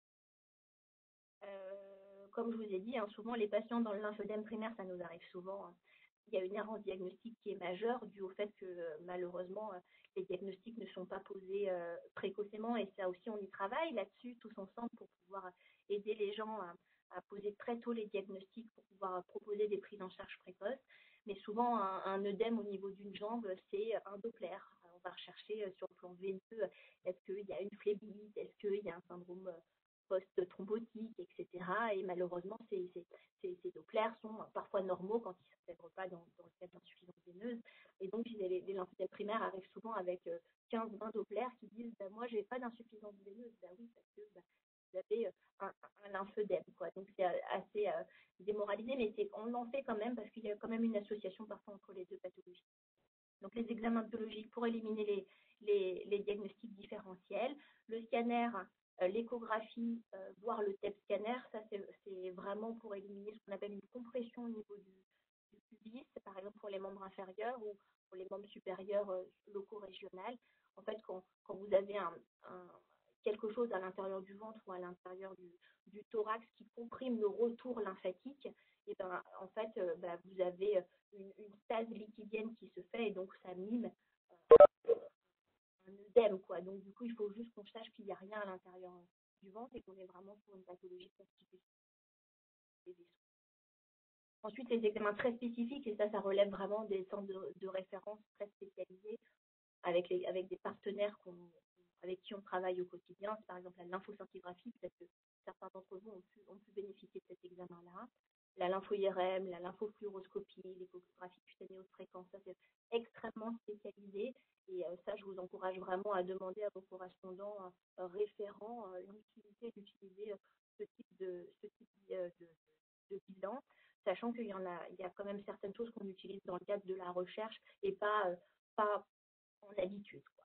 Euh, comme je vous ai dit, hein, souvent les patients dans le lymphœdème primaire, ça nous arrive souvent. Hein. Il y a une errance diagnostique qui est majeure due au fait que euh, malheureusement, euh, les diagnostics ne sont pas posés euh, précocement et ça aussi, on y travaille là-dessus tous ensemble pour pouvoir aider les gens à, à poser très tôt les diagnostics pour pouvoir proposer des prises en charge précoces. Mais souvent, un, un œdème au niveau d'une jambe, c'est un Doppler. On va rechercher sur le plan veineux, est-ce qu'il y a une phlébite, est-ce qu'il y a un syndrome post-thrombotique, et cetera. Et malheureusement, ces, ces, ces, ces Dopplers sont parfois normaux quand ils ne s'intègrent pas dans, dans le cas d'insuffisance veineuse. Et donc, les, les lymphœdèmes primaires arrivent souvent avec quinze vingt Dopplers qui disent bah, « moi, je n'ai pas d'insuffisance veineuse ». Ben oui, parce que bah, vous avez un, un lymphœdème, quoi. Donc, c'est assez euh, démoralisé, mais on en fait quand même parce qu'il y a quand même une association parfois entre les deux pathologies. Donc, les examens biologiques pour éliminer les, les, les diagnostics différentiels. Le scanner, euh, l'échographie, euh, voire le T E P scanner, ça, c'est vraiment pour éliminer ce qu'on appelle une compression au niveau du, du pubis, par exemple pour les membres inférieurs ou pour les membres supérieurs euh, locaux régionales. En fait, quand, quand vous avez un, un, quelque chose à l'intérieur du ventre ou à l'intérieur du, du thorax qui comprime le retour lymphatique, et ben, en fait, euh, ben, vous avez une, une stase liquidienne qui se fait et donc ça mime euh, un œdème, quoi. Donc, du coup, il faut juste qu'on sache qu'il n'y a rien à l'intérieur du ventre et qu'on est vraiment sur une pathologie constitutive des vaisseaux. Ensuite, les examens très spécifiques, et ça, ça relève vraiment des centres de, de référence très spécialisés avec, les, avec des partenaires qu'on, avec qui on travaille au quotidien. C'est par exemple la lymphoscintigraphie, peut-être que certains d'entre vous ont pu, ont pu bénéficier de cet examen-là. La lympho-I R M, la lymphofluoroscopie, l'échographie cutanée haute fréquence, ça c'est extrêmement spécialisé et euh, ça je vous encourage vraiment à demander à vos correspondants euh, référents euh, l'utilité d'utiliser euh, ce type de ce type euh, de, de, de bilan, sachant qu'il y en a, il y a quand même certaines choses qu'on utilise dans le cadre de la recherche et pas, euh, pas en habitude, quoi.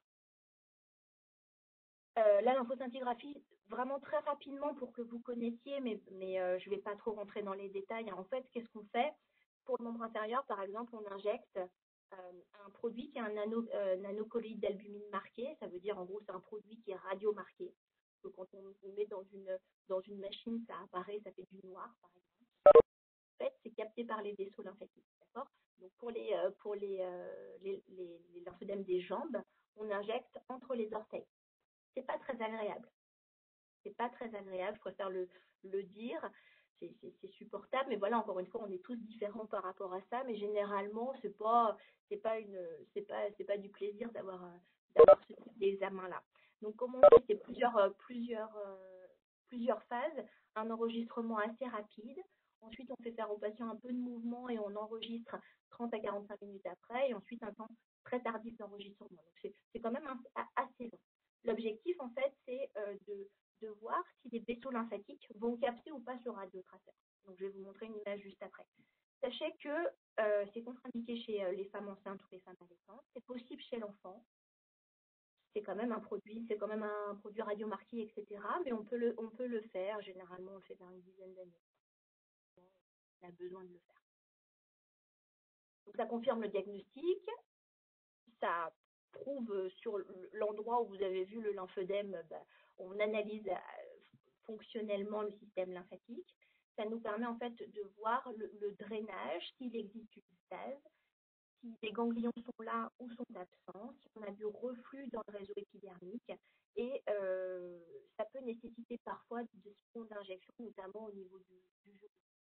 Euh, la lymphoscintigraphie, vraiment très rapidement pour que vous connaissiez, mais, mais euh, je ne vais pas trop rentrer dans les détails. En fait, qu'est-ce qu'on fait? Pour le membre inférieur, par exemple, on injecte euh, un produit qui a un nano, euh, nanocolloïde d'albumine marqué. Ça veut dire, en gros, c'est un produit qui est radio-marqué. Donc, quand on le met dans une, dans une machine, ça apparaît, ça fait du noir, par exemple. En fait, c'est capté par les vaisseaux lymphatiques. D'accord? Donc, pour les, euh, pour les, euh, les, les, les lymphœdèmes des jambes, on injecte entre les orteils. C'est pas très agréable. C'est pas très agréable, je préfère le, le dire. C'est supportable, mais voilà, encore une fois, on est tous différents par rapport à ça, mais généralement, c'est pas, c'est pas une, c'est pas, c'est pas du plaisir d'avoir, d'avoir ce type d'examen-là. Donc, comment on fait? C'est plusieurs, plusieurs, euh, plusieurs phases, un enregistrement assez rapide. Ensuite, on fait faire au patient un peu de mouvement et on enregistre trente à quarante-cinq minutes après, et ensuite un temps très tardif d'enregistrement. Donc, c'est quand même un, assez long. L'objectif, en fait, c'est euh, de, de voir si les vaisseaux lymphatiques vont capter ou pas ce radiotraceur. Donc, je vais vous montrer une image juste après. Sachez que euh, c'est contre-indiqué chez euh, les femmes enceintes ou les femmes allaitantes. C'est possible chez l'enfant. C'est quand même un produit, c'est quand même un produit radiomarqué, et cetera. Mais on peut le, on peut le faire. Généralement, on le fait vers une dizaine d'années. On a besoin de le faire. Donc, ça confirme le diagnostic. Ça prouve sur l'endroit où vous avez vu le lymphœdème, bah, on analyse fonctionnellement le système lymphatique. Ça nous permet en fait de voir le, le drainage, s'il existe une stase, si les ganglions sont là ou sont absents, si on a du reflux dans le réseau épidermique. Et euh, ça peut nécessiter parfois des secondes d'injection, notamment au niveau du, du genou.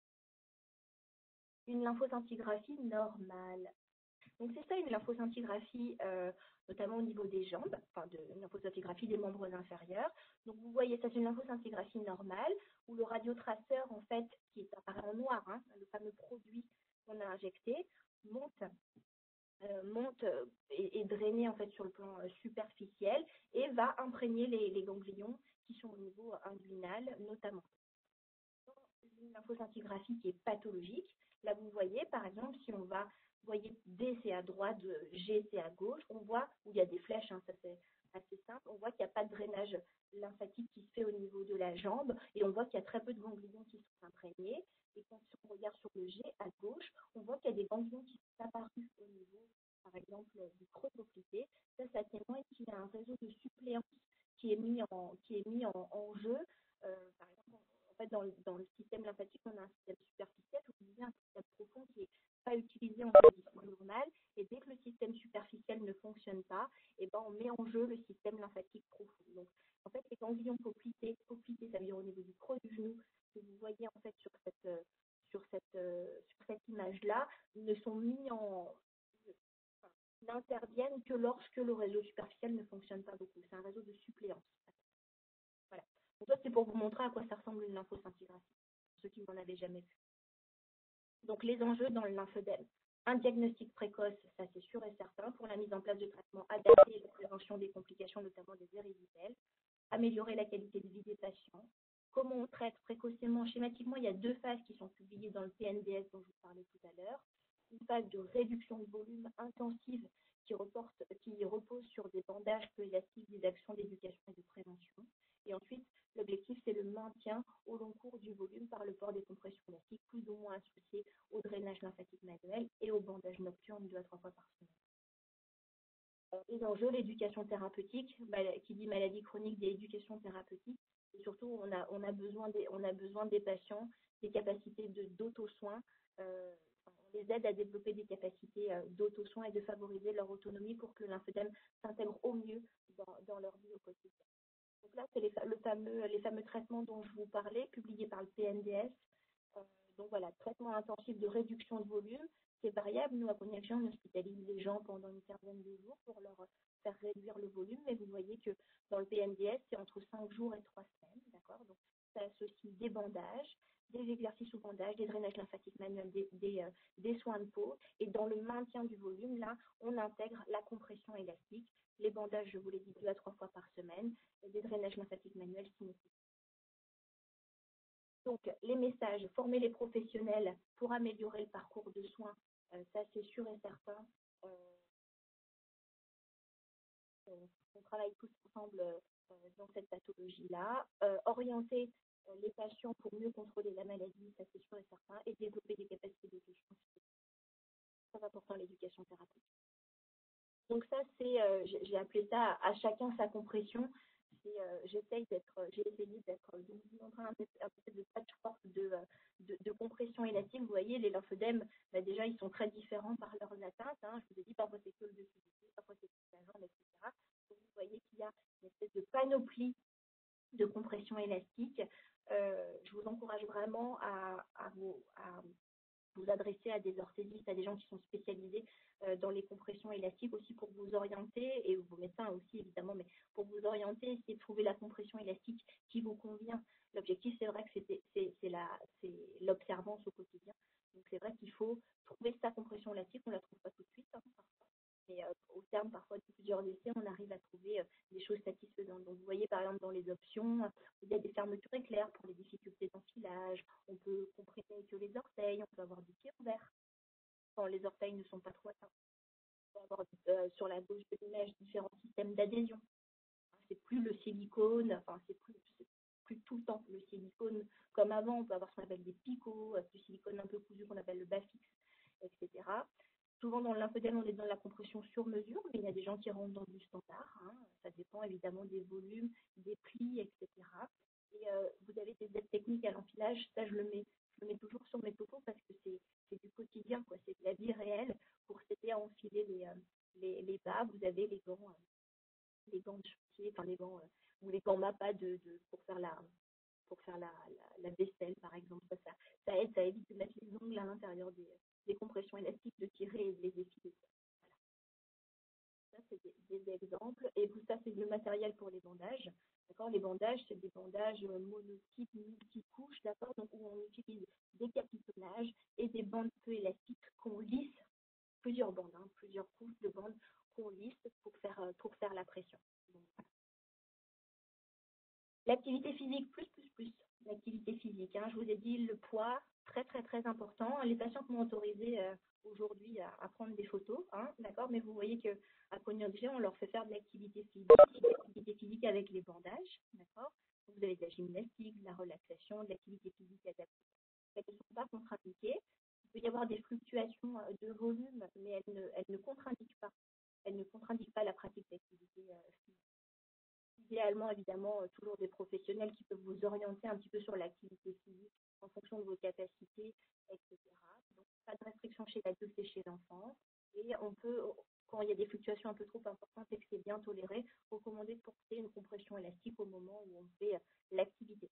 Une lymphoscintigraphie normale. Donc, c'est ça une lymphoscintigraphie, euh, notamment au niveau des jambes, enfin, de, une lymphoscintigraphie des membres inférieurs. Donc, vous voyez, ça, c'est une lymphoscintigraphie normale, où le radiotraceur, en fait, qui apparaît en noir, hein, le fameux produit qu'on a injecté, monte, euh, monte et est drainé, en fait, sur le plan euh, superficiel et va imprégner les, les ganglions qui sont au niveau inguinal, notamment. Une lymphoscintigraphie qui est pathologique. Là, vous voyez, par exemple, si on va voyez, D c'est à droite, G c'est à gauche. On voit où il y a des flèches, hein, ça c'est assez simple. On voit qu'il n'y a pas de drainage lymphatique qui se fait au niveau de la jambe et on voit qu'il y a très peu de ganglions qui sont imprégnés. Et quand on regarde sur le G à gauche, on voit qu'il y a des ganglions qui sont apparus au niveau, par exemple, du creux poplité. Ça, ça témoigne qu'il y a un réseau de suppléance qui est mis en, qui est mis en, en jeu. Euh, par exemple, en fait, dans le, dans le système lymphatique, on a un système superficiel, je vous disais, un système profond qui n'est pas utilisé en conditions normales. Et dès que le système superficiel ne fonctionne pas, eh ben, on met en jeu le système lymphatique profond. Donc, en fait, les ganglions poplités, poplités, ça veut dire au niveau du creux du genou, que vous voyez en fait sur cette, euh, sur cette, euh, sur cette image-là, ne sont mis en enfin, n'interviennent que lorsque le réseau superficiel ne fonctionne pas beaucoup. C'est un réseau de suppléance. Voilà. Donc, ça, c'est pour vous montrer à quoi ça ressemble une lymphoscintigraphie, pour ceux qui n'en avaient jamais vu. Donc, les enjeux dans le lymphœdème. Un diagnostic précoce, ça c'est sûr et certain, pour la mise en place de traitements adaptés et la prévention des complications, notamment des érysipèles. Améliorer la qualité de vie des patients. Comment on traite précocement, schématiquement, il y a deux phases qui sont publiées dans le P N D S dont je vous parlais tout à l'heure. Une phase de réduction de volume intensive qui, reporte, qui repose sur des bandages peu élastiques, des actions d'éducation et de prévention. Et ensuite, l'objectif, c'est le maintien au long cours du volume par le port des compressions élastiques, plus ou moins associées au drainage lymphatique manuel et au bandage nocturne deux à trois fois par semaine. Les enjeux, l'éducation thérapeutique, qui dit maladie chronique, dit éducation thérapeutique. Et surtout, on a, on a, besoin, des, on a besoin des patients, des capacités de, d'auto-soins. Euh, on les aide à développer des capacités euh, d'auto-soins et de favoriser leur autonomie pour que le lymphœdème s'intègre au mieux dans, dans leur vie au quotidien. Donc là, c'est les, le fameux, les fameux traitements dont je vous parlais, publiés par le P N D S. Euh, donc voilà, traitement intensif de réduction de volume. C'est variable. Nous, à Cognac-Jean, on hospitalise les gens pendant une quinzaine de jours pour leur faire réduire le volume. Mais vous voyez que dans le P N D S, c'est entre cinq jours et trois semaines. D'accord. Donc, ça associe des bandages, des exercices sous bandage, des drainages lymphatiques manuels, des, des, euh, des soins de peau. Et dans le maintien du volume, là, on intègre la compression élastique, les bandages, je vous l'ai dit, deux à trois fois par semaine, et des drainages lymphatiques manuels si nécessaire. Donc, les messages, former les professionnels pour améliorer le parcours de soins, euh, ça c'est sûr et certain. Euh, on, on travaille tous ensemble euh, dans cette pathologie-là. Euh, orienter euh, les patients pour mieux contrôler la maladie, ça c'est sûr et certain, et développer des capacités de gestion. C'est très important l'éducation thérapeutique. Donc ça, c'est, euh, j'ai appelé ça à, à chacun sa compression. Euh, j'essaye d'être, j'ai essayé d'être, de vous montrer un peu de patchwork de, de, de compression élastique. Vous voyez, les lymphœdèmes, bah déjà, ils sont très différents par leurs atteintes. Hein. Je vous ai dit, parfois c'est que le dessus du pied, parfois c'est toute la jambe, et cetera. Donc vous voyez qu'il y a une espèce de panoplie de compression élastique. Euh, je vous encourage vraiment à, à, vous, à vous adresser à des orthésistes, à des gens qui sont spécialisés euh, dans les compressions élastiques aussi pour vous orienter, et vos médecins aussi évidemment, mais pour vous orienter, essayer de trouver la compression élastique qui vous convient. L'objectif, c'est vrai que c'est l'observance au quotidien. Donc c'est vrai qu'il faut trouver sa compression élastique, on ne la trouve pas tout de suite, hein, parfois. Mais euh, au terme parfois de plusieurs essais, on arrive à trouver euh, des choses satisfaisantes. Donc vous voyez par exemple dans les options, il y a des fermetures éclairs pour les difficultés d'enfilage, on peut comprimer que les orteils, on peut avoir du pied ouvert quand les orteils ne sont pas trop atteints. On peut avoir euh, sur la gauche de l'image différents systèmes d'adhésion. C'est plus le silicone, enfin c'est plus, plus tout le temps le silicone comme avant, on peut avoir ce qu'on appelle des picots, du silicone un peu cousu qu'on appelle le Bafix, et cetera. Souvent, dans le lymphœdème, on est dans la compression sur mesure, mais il y a des gens qui rentrent dans du standard. Hein. Ça dépend évidemment des volumes, des plis, et cetera. Et euh, vous avez des aides techniques à l'enfilage. Ça, je le mets, je le mets toujours sur mes photos parce que c'est du quotidien, quoi. C'est de la vie réelle pour s'aider à enfiler les, euh, les, les bas. Vous avez les gants, euh, les gants de chantier, enfin les gants, euh, ou les gants MAPA de, de, pour faire la pour faire la, la, la vaisselle, par exemple. Ça, ça, ça aide, ça évite de mettre les ongles à l'intérieur des, des compressions élastiques, de tirer et de les effiler. Voilà. Ça, c'est des, des exemples. Et tout ça, c'est le matériel pour les bandages. D'accord. Les bandages, c'est des bandages monotypes, multicouches, d'accord, donc où on utilise des capitonnages et des bandes peu élastiques qu'on lisse, plusieurs bandes, hein, plusieurs couches de bandes qu'on lisse pour faire, pour faire la pression. Donc, L'activité physique, plus, plus, plus. L'activité physique, hein, je vous ai dit, le poids, très, très, très important. Les patients m'ont autorisé euh, aujourd'hui à, à prendre des photos, hein, d'accord, mais vous voyez qu'à Cognac-G, on leur fait faire de l'activité physique, de l'activité physique avec les bandages, d'accord. Vous avez de la gymnastique, de la relaxation, de l'activité physique adaptée. Elles ne sont pas contre-indiquées. Il peut y avoir des fluctuations de volume, mais elles ne, elles ne contre-indiquent pas. Elles ne contre-indiquent pas la pratique d'activité euh, physique. Idéalement, évidemment, euh, toujours des professionnels qui peuvent vous orienter un petit peu sur l'activité physique en fonction de vos capacités, et cetera. Donc, pas de restriction chez l'adulte et chez l'enfant. Et on peut, quand il y a des fluctuations un peu trop importantes et que c'est bien toléré, recommander de porter une compression élastique au moment où on fait l'activité.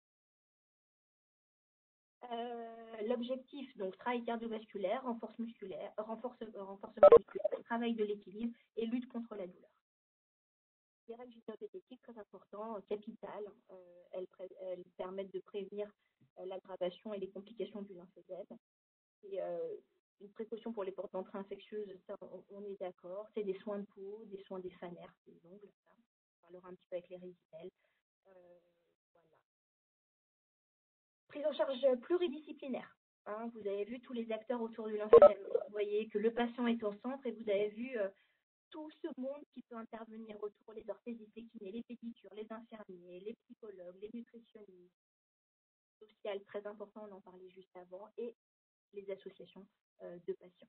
Euh, L'objectif, donc, travail cardiovasculaire, renforce musculaire, renforce, euh, renforcement musculaire, travail de l'équilibre et lutte contre la douleur. Les règles gynécologiques, très important, capitales, euh, elles, elles permettent de prévenir euh, l'aggravation et les complications du lymphœdème. Et euh, une précaution pour les portes d'entrée infectieuses, ça, on, on est d'accord. C'est des soins de peau, des soins des fanères, des ongles, ça. On parlera un petit peu avec les résipelles. Euh, voilà. Prise en charge pluridisciplinaire. Hein, vous avez vu tous les acteurs autour du lymphœdème. Vous voyez que le patient est au centre et vous avez vu euh, tout ce monde qui peut intervenir autour, les orthésistes, les kinés, les pédicures, les infirmiers, les psychologues, les nutritionnistes, social, très important, on en parlait juste avant, et les associations euh, de patients.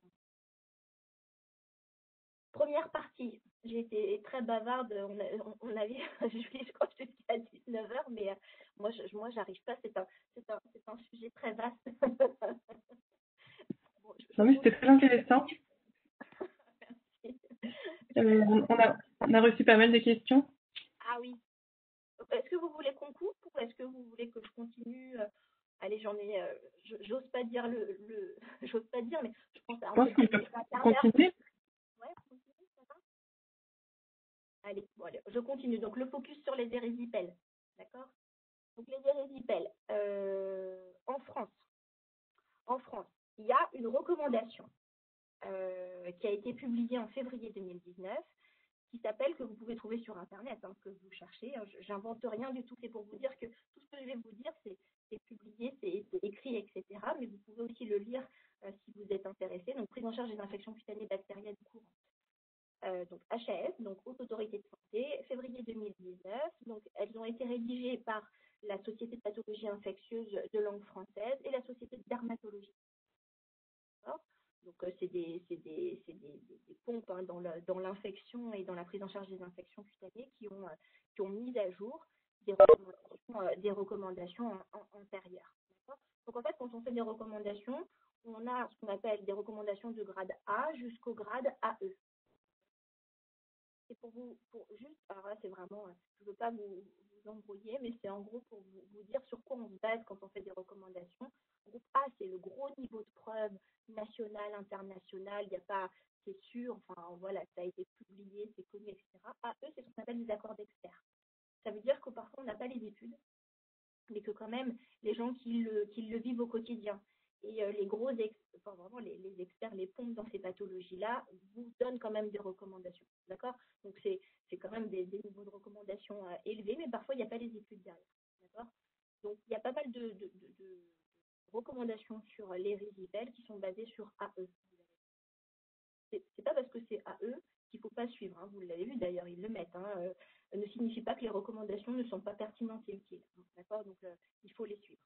Première partie, j'ai été très bavarde, on, a, on, on avait, je crois jusqu'à dix-neuf heures, mais euh, moi, je, moi, j'arrive pas, c'est un, c'est un, c'est un sujet très vaste. Bon, je, non, mais c'était très intéressant. euh, on, a, on a reçu pas mal de questions. Ah oui. Est-ce que vous voulez qu'on coupe ou est-ce que vous voulez que je continue? Allez, j'en ai, euh, j'ose pas dire le, le j'ose pas dire, mais je pense à un peu de continuer. Ouais, continue, ça va? Allez, bon, allez, je continue. Donc, le focus sur les érysipèles, d'accord? Donc, les érysipèles, euh, en France, en France, il y a une recommandation euh, qui a été publiée en février deux mille dix-neuf, qui s'appelle, que vous pouvez trouver sur Internet, hein, que vous cherchez. J'invente rien du tout, c'est pour vous dire que tout ce que je vais vous dire, c'est publié, c'est écrit, et cetera. Mais vous pouvez aussi le lire euh, si vous êtes intéressé. Donc, prise en charge des infections cutanées bactériennes courantes. Euh, donc, H A S, donc Haute Autorité de Santé, février deux mille dix-neuf. Donc, elles ont été rédigées par la Société de pathologie infectieuse de langue française et la Société de dermatologie. Donc, euh, c'est des, des, des, des, des pompes hein, dans l'infection et dans la prise en charge des infections cutanées qui ont, euh, qui ont mis à jour des recommandations, euh, des recommandations en, en, antérieures. Donc, en fait, quand on fait des recommandations, on a ce qu'on appelle des recommandations de grade A jusqu'au grade A E. C'est pour vous, pour juste, alors là, c'est vraiment, je ne veux pas vous, vous embrouiller, mais c'est en gros pour vous, vous dire sur quoi on se base quand on fait des recommandations. Groupe A, c'est le gros niveau de preuve national, international, il n'y a pas, c'est sûr, enfin voilà, ça a été publié, c'est connu, et cetera. A E, c'est ce qu'on appelle des accords d'experts. Ça veut dire que parfois on n'a pas les études, mais que quand même, les gens qui le, qui le vivent au quotidien, et euh, les gros experts, enfin, vraiment les, les experts, les pompes dans ces pathologies-là, vous donnent quand même des recommandations, d'accord? Donc, c'est quand même des, des niveaux de recommandations euh, élevés, mais parfois, il n'y a pas les études derrière, d'accord? Donc, il y a pas mal de, de, de, de recommandations sur les résipèles qui sont basées sur A E. C'est pas parce que c'est A E qu'il ne faut pas suivre, hein. Vous l'avez vu d'ailleurs, ils le mettent, hein. euh, ne signifie pas que les recommandations ne sont pas pertinentes et utiles, d'accord? Donc, euh, il faut les suivre.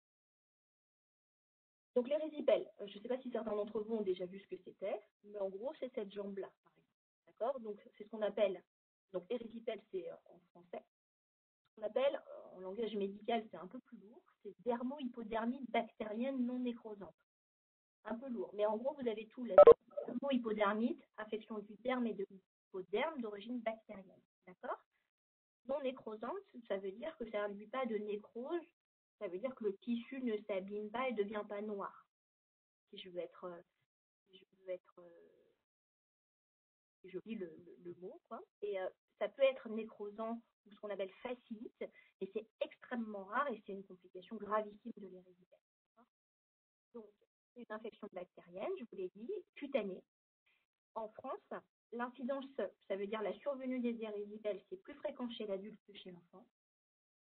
Donc les résipèles, je ne sais pas si certains d'entre vous ont déjà vu ce que c'était, mais en gros, c'est cette jambe-là, par exemple. D'accord? Donc c'est ce qu'on appelle, donc érysipèle, c'est en français. Ce qu'on appelle, en langage médical, c'est un peu plus lourd, c'est dermo-hypodermite bactérienne non nécrosante. Un peu lourd, mais en gros, vous avez tout là. Dermo-hypodermite, affection du derme et de l'hypoderme d'origine bactérienne. D'accord? Non nécrosante, ça veut dire que ça n'induit pas de nécrose. Ça veut dire que le tissu ne s'abîme pas et ne devient pas noir. Si je veux être, si je veux être, si je lis le, le, le mot, quoi. Et euh, ça peut être nécrosant ou ce qu'on appelle facilite, et c'est extrêmement rare et c'est une complication gravissime de l'érysipèle. Donc, c'est une infection bactérienne, je vous l'ai dit, cutanée. En France, l'incidence, ça veut dire la survenue des érysipèles, c'est plus fréquent chez l'adulte que chez l'enfant.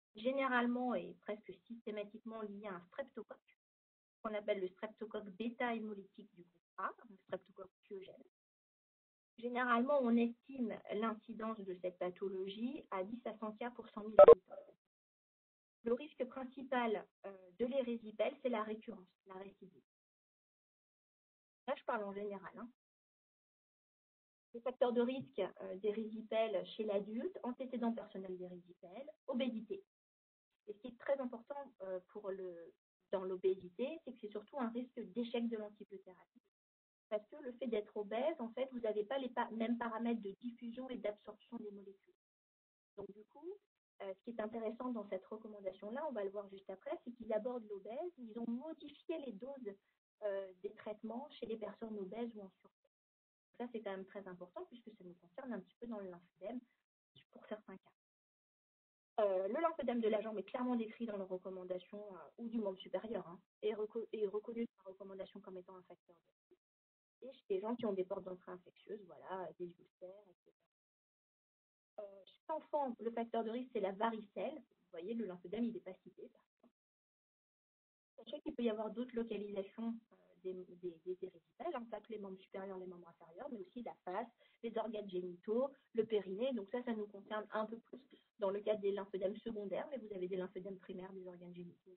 généralement et presque systématiquement lié à un streptocoque, qu'on appelle le streptocoque bêta-hémolytique du groupe A, un streptocoque pyogène. Généralement, on estime l'incidence de cette pathologie à dix à cent cas pour cent mille habitants. Le risque principal euh, de l'érysipèle, c'est la récurrence, la récidive. Là, je parle en général. Hein. Les facteurs de risque euh, d'érysipèle chez l'adulte, antécédents personnels d'érysipèle, obésité. Et ce qui est très important euh, pour le, dans l'obésité, c'est que c'est surtout un risque d'échec de l'antibiothérapie. Parce que le fait d'être obèse, en fait, vous n'avez pas les pa- mêmes paramètres de diffusion et d'absorption des molécules. Donc, du coup, euh, ce qui est intéressant dans cette recommandation-là, on va le voir juste après, c'est qu'ils abordent l'obèse, ils ont modifié les doses euh, des traitements chez les personnes obèses ou en surpoids. Ça, c'est quand même très important puisque ça nous concerne un petit peu dans le lymphœdème pour certains cas. Euh, le lymphœdème de la jambe est clairement décrit dans les recommandations euh, ou du membre supérieur hein, et, reco et reconnu dans la recommandation comme étant un facteur de risque. Et chez les gens qui ont des portes d'entrée infectieuses, voilà, des ulcères, et cetera. Euh, chez l'enfant, le facteur de risque, c'est la varicelle. Vous voyez, le lymphœdème, il n'est pas cité, par exemple. Sachez qu'il peut y avoir d'autres localisations euh, des, des, des érysipèles, hein, pas que les membres supérieurs, les membres inférieurs, mais aussi la face, les organes génitaux, le périnée. Donc ça, ça nous concerne un peu plus dans le cadre des lymphœdèmes secondaires, mais vous avez des lymphœdèmes primaires des organes génitaux.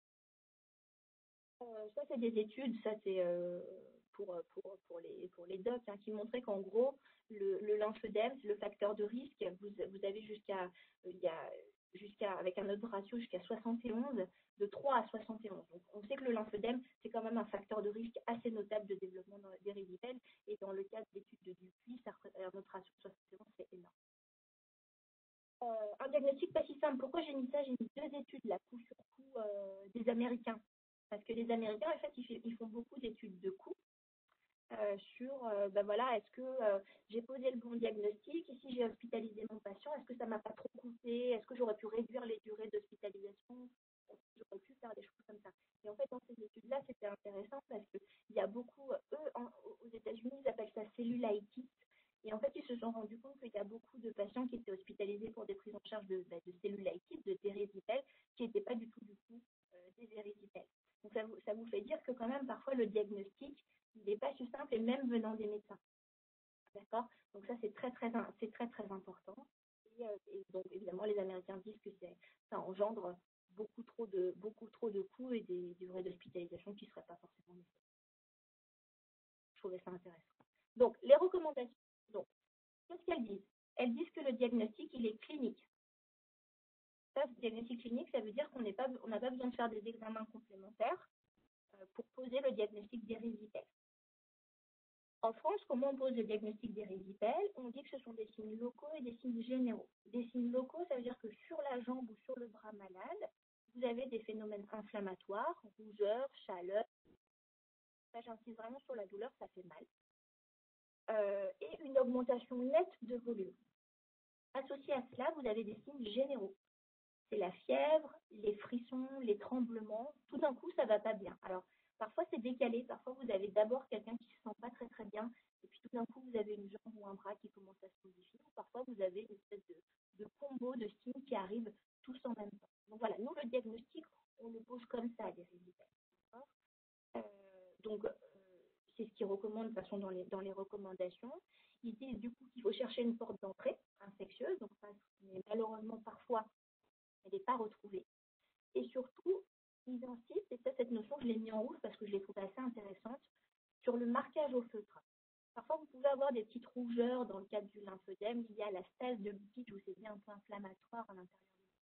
Euh, ça, c'est des études, ça c'est euh, pour, pour, pour, les, pour les docs, hein, qui montraient qu'en gros, le, le lymphœdème, c'est le facteur de risque. Vous, vous avez jusqu'à, il y a jusqu'à, avec un autre ratio jusqu'à soixante et onze, de trois à soixante et onze. Donc, on sait que le lymphœdème, c'est quand même un facteur de risque assez notable de développement d'érysipèle. Et dans le cadre d'études de Dupuis, ça, un autre ratio de soixante et onze, c'est énorme. Euh, un diagnostic pas si simple. Pourquoi j'ai mis ça? J'ai mis deux études, là, coup sur coup, euh, des Américains. Parce que les Américains, en fait, ils, ils font beaucoup d'études de coûts euh, sur, euh, ben voilà, est-ce que euh, j'ai posé le bon diagnostic et si j'ai hospitalisé mon patient, est-ce que ça m'a pas trop coûté? Est-ce que j'aurais pu réduire les durées d'hospitalisation? Est-ce que j'aurais pu faire des choses comme ça? Et en fait, dans ces études-là, c'était intéressant parce qu'il y a beaucoup, eux, en, aux États-Unis, ils appellent ça cellulitis. Et en fait, ils se sont rendus compte qu'il y a beaucoup de patients qui étaient hospitalisés pour des prises en charge de, bah, de cellulitis, de d'érysipèle, qui n'étaient pas du tout du coup euh, des érysipèles. Donc ça vous, ça vous fait dire que quand même, parfois, le diagnostic, il n'est pas si simple, et même venant des médecins. D'accord? Donc ça, c'est très, très, c'est très, très important. Et, euh, et donc, évidemment, les Américains disent que ça engendre beaucoup trop de, beaucoup trop de coûts et des durées d'hospitalisation qui ne seraient pas forcément nécessaires. Je trouvais ça intéressant. Donc, les recommandations. Donc, qu'est-ce qu'elles disent? Elles disent que le diagnostic, il est clinique. Ça, le diagnostic clinique, ça veut dire qu'on n'a pas, pas besoin de faire des examens complémentaires euh, pour poser le diagnostic d'érysipèle. En France, comment on pose le diagnostic d'érysipèle? On dit que ce sont des signes locaux et des signes généraux. Des signes locaux, ça veut dire que sur la jambe ou sur le bras malade, vous avez des phénomènes inflammatoires, rougeur, chaleur. Ça, j'insiste vraiment sur la douleur, ça fait mal. Euh, et une augmentation nette de volume. Associé à cela, vous avez des signes généraux. C'est la fièvre, les frissons, les tremblements. Tout d'un coup, ça ne va pas bien. Alors, parfois, c'est décalé. Parfois, vous avez d'abord quelqu'un qui ne se sent pas très, très bien. Et puis, tout d'un coup, vous avez une jambe ou un bras qui commence à se modifier. Parfois, vous avez une espèce de, de combo de signes qui arrivent tous en même temps. Donc, voilà, nous, le diagnostic, on le pose comme ça, l'érysipèle. Euh, donc, euh, c'est ce qu'ils recommandent de toute façon dans les, dans les recommandations. Ils disent du coup qu'il faut chercher une porte d'entrée infectieuse. Donc, mais malheureusement, parfois, elle n'est pas retrouvée. Et surtout, ils insistent, et ça, cette notion, je l'ai mis en rouge parce que je l'ai trouvée assez intéressante, sur le marquage au feutre. Parfois, vous pouvez avoir des petites rougeurs dans le cadre du lymphœdème. Il y a la stase de liquide où c'est bien un peu inflammatoire à l'intérieur.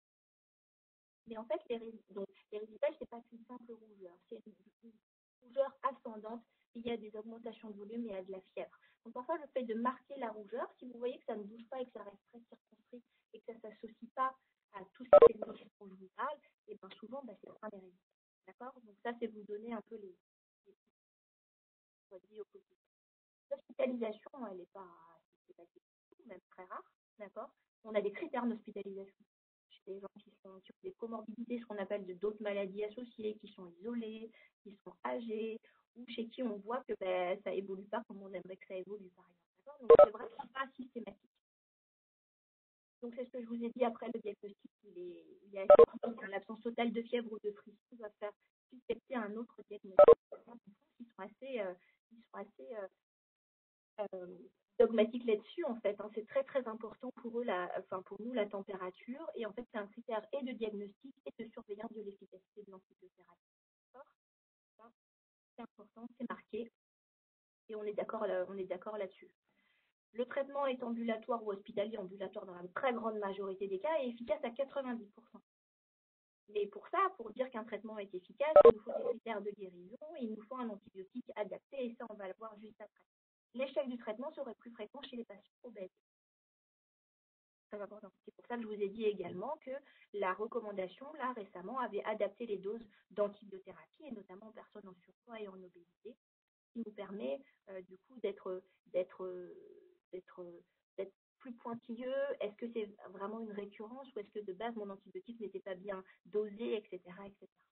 Mais en fait, l'érysipèle, ce n'est pas qu'une simple rougeur. C'est une, une rougeur ascendante. Il y a des augmentations de volume et il y a de la fièvre. Donc, parfois, le fait de marquer la rougeur, si vous voyez que ça ne bouge pas et que ça reste très circonscrit et que ça ne s'associe pas à tout ce qui est émotion conjoncturale, et bien souvent, bah, c'est un érysipèle. D'accord? Donc, ça, c'est vous donner un peu les, les produits au quotidien. L'hospitalisation, elle n'est pas systématique, même très rare. D'accord? On a des critères d'hospitalisation. Chez des gens qui, sont, qui ont des comorbidités, ce qu'on appelle d'autres maladies associées, qui sont isolés, qui sont âgés, ou chez qui on voit que ben, ça évolue pas comme on aimerait que ça évolue, par exemple. Donc, c'est vraiment pas systématique. Donc, c'est ce que je vous ai dit après, le diagnostic, il est, il est assez compliqué. L'absence totale de fièvre ou de frisson doit faire suspecter un autre diagnostic. Ils sont assez, euh, ils sont assez euh, euh, dogmatiques là-dessus, en fait. Hein. C'est très, très important pour eux, la, enfin, pour nous, la température. Et en fait, c'est un critère et de diagnostic et de surveillance de l'efficacité de l'antibiothérapie. D'accord ? Ça, c'est important, c'est marqué. Et on est d'accord là, on est d'accord là-dessus. Le traitement est ambulatoire ou hospitalier, ambulatoire dans la très grande majorité des cas, et efficace à quatre-vingt-dix pour cent. Mais pour ça, pour dire qu'un traitement est efficace, il nous faut des critères de guérison, il nous faut un antibiotique adapté, et ça, on va le voir juste après. L'échec du traitement serait plus fréquent chez les patients obèses. Très important. C'est pour ça que je vous ai dit également que la recommandation, là, récemment, avait adapté les doses d'antibiothérapie, et notamment en personnes en surpoids et en obésité, qui nous permet euh, du coup d'être d'être d'être d'être plus pointilleux. Est-ce que c'est vraiment une récurrence ou est-ce que de base mon antibiotique n'était pas bien dosé, et cetera, et cetera.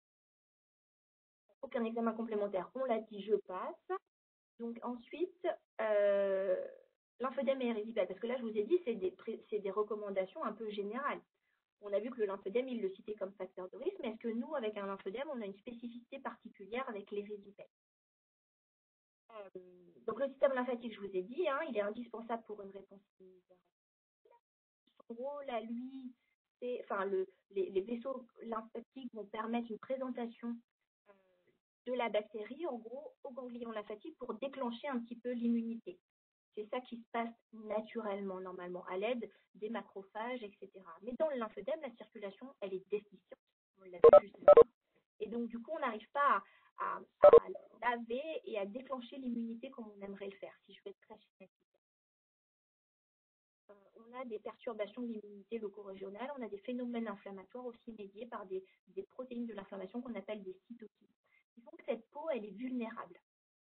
Aucun examen complémentaire, on l'a dit, je passe. Donc ensuite, euh, lymphœdème et érysipèle, parce que là je vous ai dit c'est des c'est des recommandations un peu générales. On a vu que le lymphœdème, il le citait comme facteur de risque, mais est-ce que nous, avec un lymphœdème, on a une spécificité particulière avec l'érysipèle? Euh, donc le système lymphatique, je vous ai dit, hein, il est indispensable pour une réponse immunitaire. Son rôle à lui, c'est, enfin, le, les, les vaisseaux lymphatiques vont permettre une présentation euh, de la bactérie, en gros, au ganglion lymphatique pour déclencher un petit peu l'immunité. C'est ça qui se passe naturellement, normalement, à l'aide des macrophages, et cetera. Mais dans le lymphœdème, la circulation, elle est déficiente. On l'a vu juste avant. Et donc, du coup, on n'arrive pas à, à, à laver et à déclencher l'immunité comme on aimerait le faire, si je veux être très schématique. Euh, on a des perturbations de l'immunité loco-régionale, on a des phénomènes inflammatoires aussi médiés par des, des protéines de l'inflammation qu'on appelle des cytokines. Qui font que cette peau, elle est vulnérable.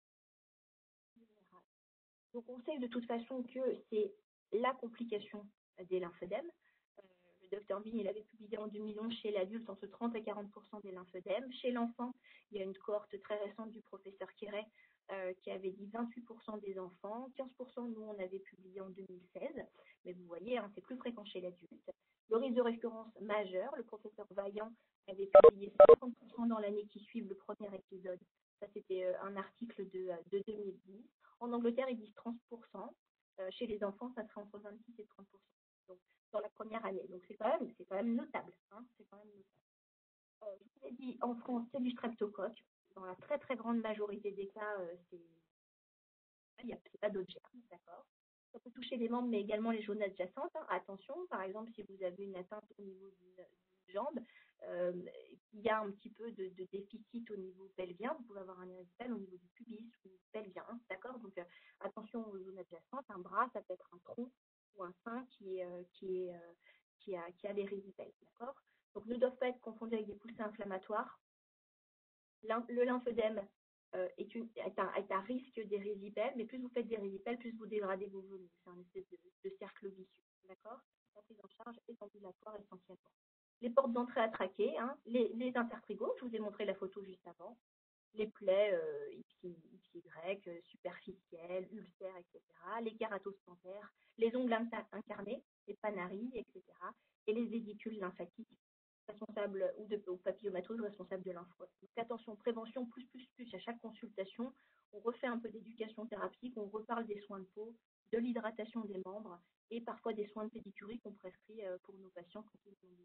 vulnérable. Donc, on sait de toute façon que c'est la complication des lymphœdèmes. Le docteur Bin, il avait publié en deux mille onze chez l'adulte entre trente et quarante pour cent des lymphœdèmes. Chez l'enfant, il y a une cohorte très récente du professeur Quéret euh, qui avait dit vingt-huit pour cent des enfants, quinze pour cent nous on avait publié en deux mille seize, mais vous voyez, hein, c'est plus fréquent chez l'adulte. Le risque de récurrence majeur, le professeur Vaillant avait publié cinquante pour cent dans l'année qui suit le premier épisode. Ça, c'était euh, un article de, de deux mille dix. En Angleterre, ils disent trente pour cent. Euh, chez les enfants, ça serait entre vingt-six et trente pour cent. Donc, dans la première année. Donc, c'est quand même, c'est quand même notable. Hein, c'est quand même notable. Euh, je vous ai dit, en France, c'est du streptocoque. Dans la très, très grande majorité des cas, euh, c'est il n'y a pas d'autres germes, d'accord. Ça peut toucher les membres, mais également les zones adjacentes. Hein. Attention, par exemple, si vous avez une atteinte au niveau d'une jambe, euh, il y a un petit peu de, de déficit au niveau pelvien, vous pouvez avoir un érysipèle au niveau du pubis ou pelvien, hein, d'accord. Donc, euh, attention aux zones adjacentes. Un bras, ça peut être un tronc ou un sein qui, est, euh, qui, est, euh, qui a, qui a l'érysipèle, d'accord. Donc, ne doivent pas être confondus avec des poussées inflammatoires. Le lymphœdème euh, est, une, est, un, est un risque d'érysipèle, mais plus vous faites d'érysipèle, plus vous dégradez vos volumes. C'est un espèce de, de cercle vicieux, d'accord. La prise en charge est ambulatoire essentiellement. Les portes d'entrée à traquer, hein, les, les intertrigos, je vous ai montré la photo juste avant, les plaies euh, X Y, euh, superficielles, ulcères, et cetera, les kératostentaires, les ongles incarnés, les panaries, et cetera, et les vésicules lymphatiques responsables ou, de, ou papillomateuses responsables de lymphome. Donc attention, prévention plus, plus, plus. À chaque consultation, on refait un peu d'éducation thérapeutique, on reparle des soins de peau, de l'hydratation des membres et parfois des soins de pédicurie qu'on prescrit pour nos patients quand ils ont des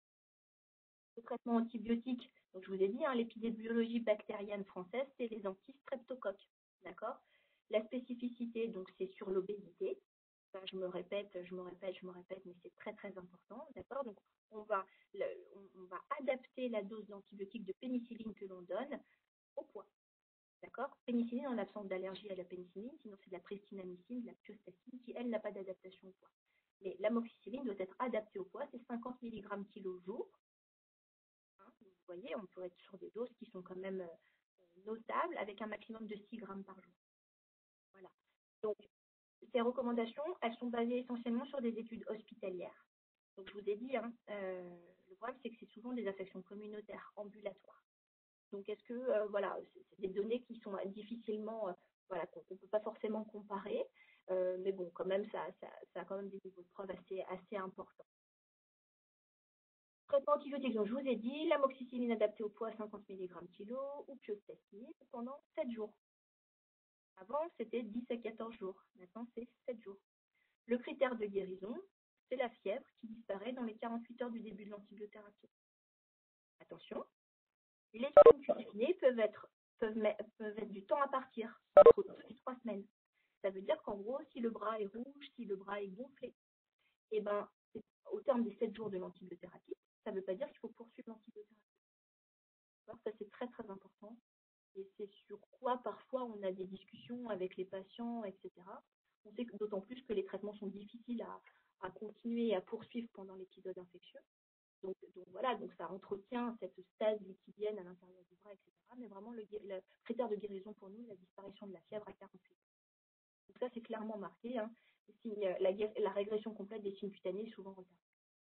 le traitement antibiotique, donc je vous ai dit, hein, l'épidémiologie bactérienne française, c'est les antistreptocoques, d'accord. La spécificité, donc c'est sur l'obésité. Enfin, je me répète, je me répète, je me répète, mais c'est très très important, d'accord. Donc on va, le, on, on va adapter la dose d'antibiotiques de pénicilline que l'on donne au poids, d'accord. Pénicilline en l'absence d'allergie à la pénicilline, sinon c'est de la pristinamycine, de la piostacine, qui elle n'a pas d'adaptation au poids. Mais l'amoxicilline doit être adaptée au poids, c'est cinquante milligrammes kilo jour. Vous voyez, on peut être sur des doses qui sont quand même euh, notables avec un maximum de six grammes par jour. Voilà. Donc, ces recommandations, elles sont basées essentiellement sur des études hospitalières. Donc, je vous ai dit, hein, euh, le problème, c'est que c'est souvent des affections communautaires, ambulatoires. Donc, est-ce que, euh, voilà, c'est des données qui sont difficilement, euh, voilà, qu'on ne peut pas forcément comparer. Euh, mais bon, quand même, ça, ça, ça a quand même des niveaux de preuve assez, assez importants. Traitement antibiotique, donc je vous ai dit, l'amoxicilline adaptée au poids cinquante milligrammes kilo ou piostacyde pendant sept jours. Avant, c'était dix à quatorze jours. Maintenant, c'est sept jours. Le critère de guérison, c'est la fièvre qui disparaît dans les quarante-huit heures du début de l'antibiothérapie. Attention, les signes cutanés peuvent être, peuvent, peuvent être du temps à partir, entre deux et trois semaines. Ça veut dire qu'en gros, si le bras est rouge, si le bras est gonflé, et ben, au terme des sept jours de l'antibiothérapie, ça ne veut pas dire qu'il faut poursuivre l'antibiothérapie. Alors, ça, c'est très, très important. Et c'est sur quoi, parfois, on a des discussions avec les patients, et cetera. On sait que d'autant plus que les traitements sont difficiles à, à continuer et à poursuivre pendant l'épisode infectieux. Donc, donc voilà, donc ça entretient cette stase liquidienne à l'intérieur du bras, et cetera. Mais vraiment, le, le critère de guérison pour nous, la disparition de la fièvre à quarante-huit heures. Donc ça, c'est clairement marqué. Hein. Signes, la, la régression complète des signes cutanés est souvent retardée.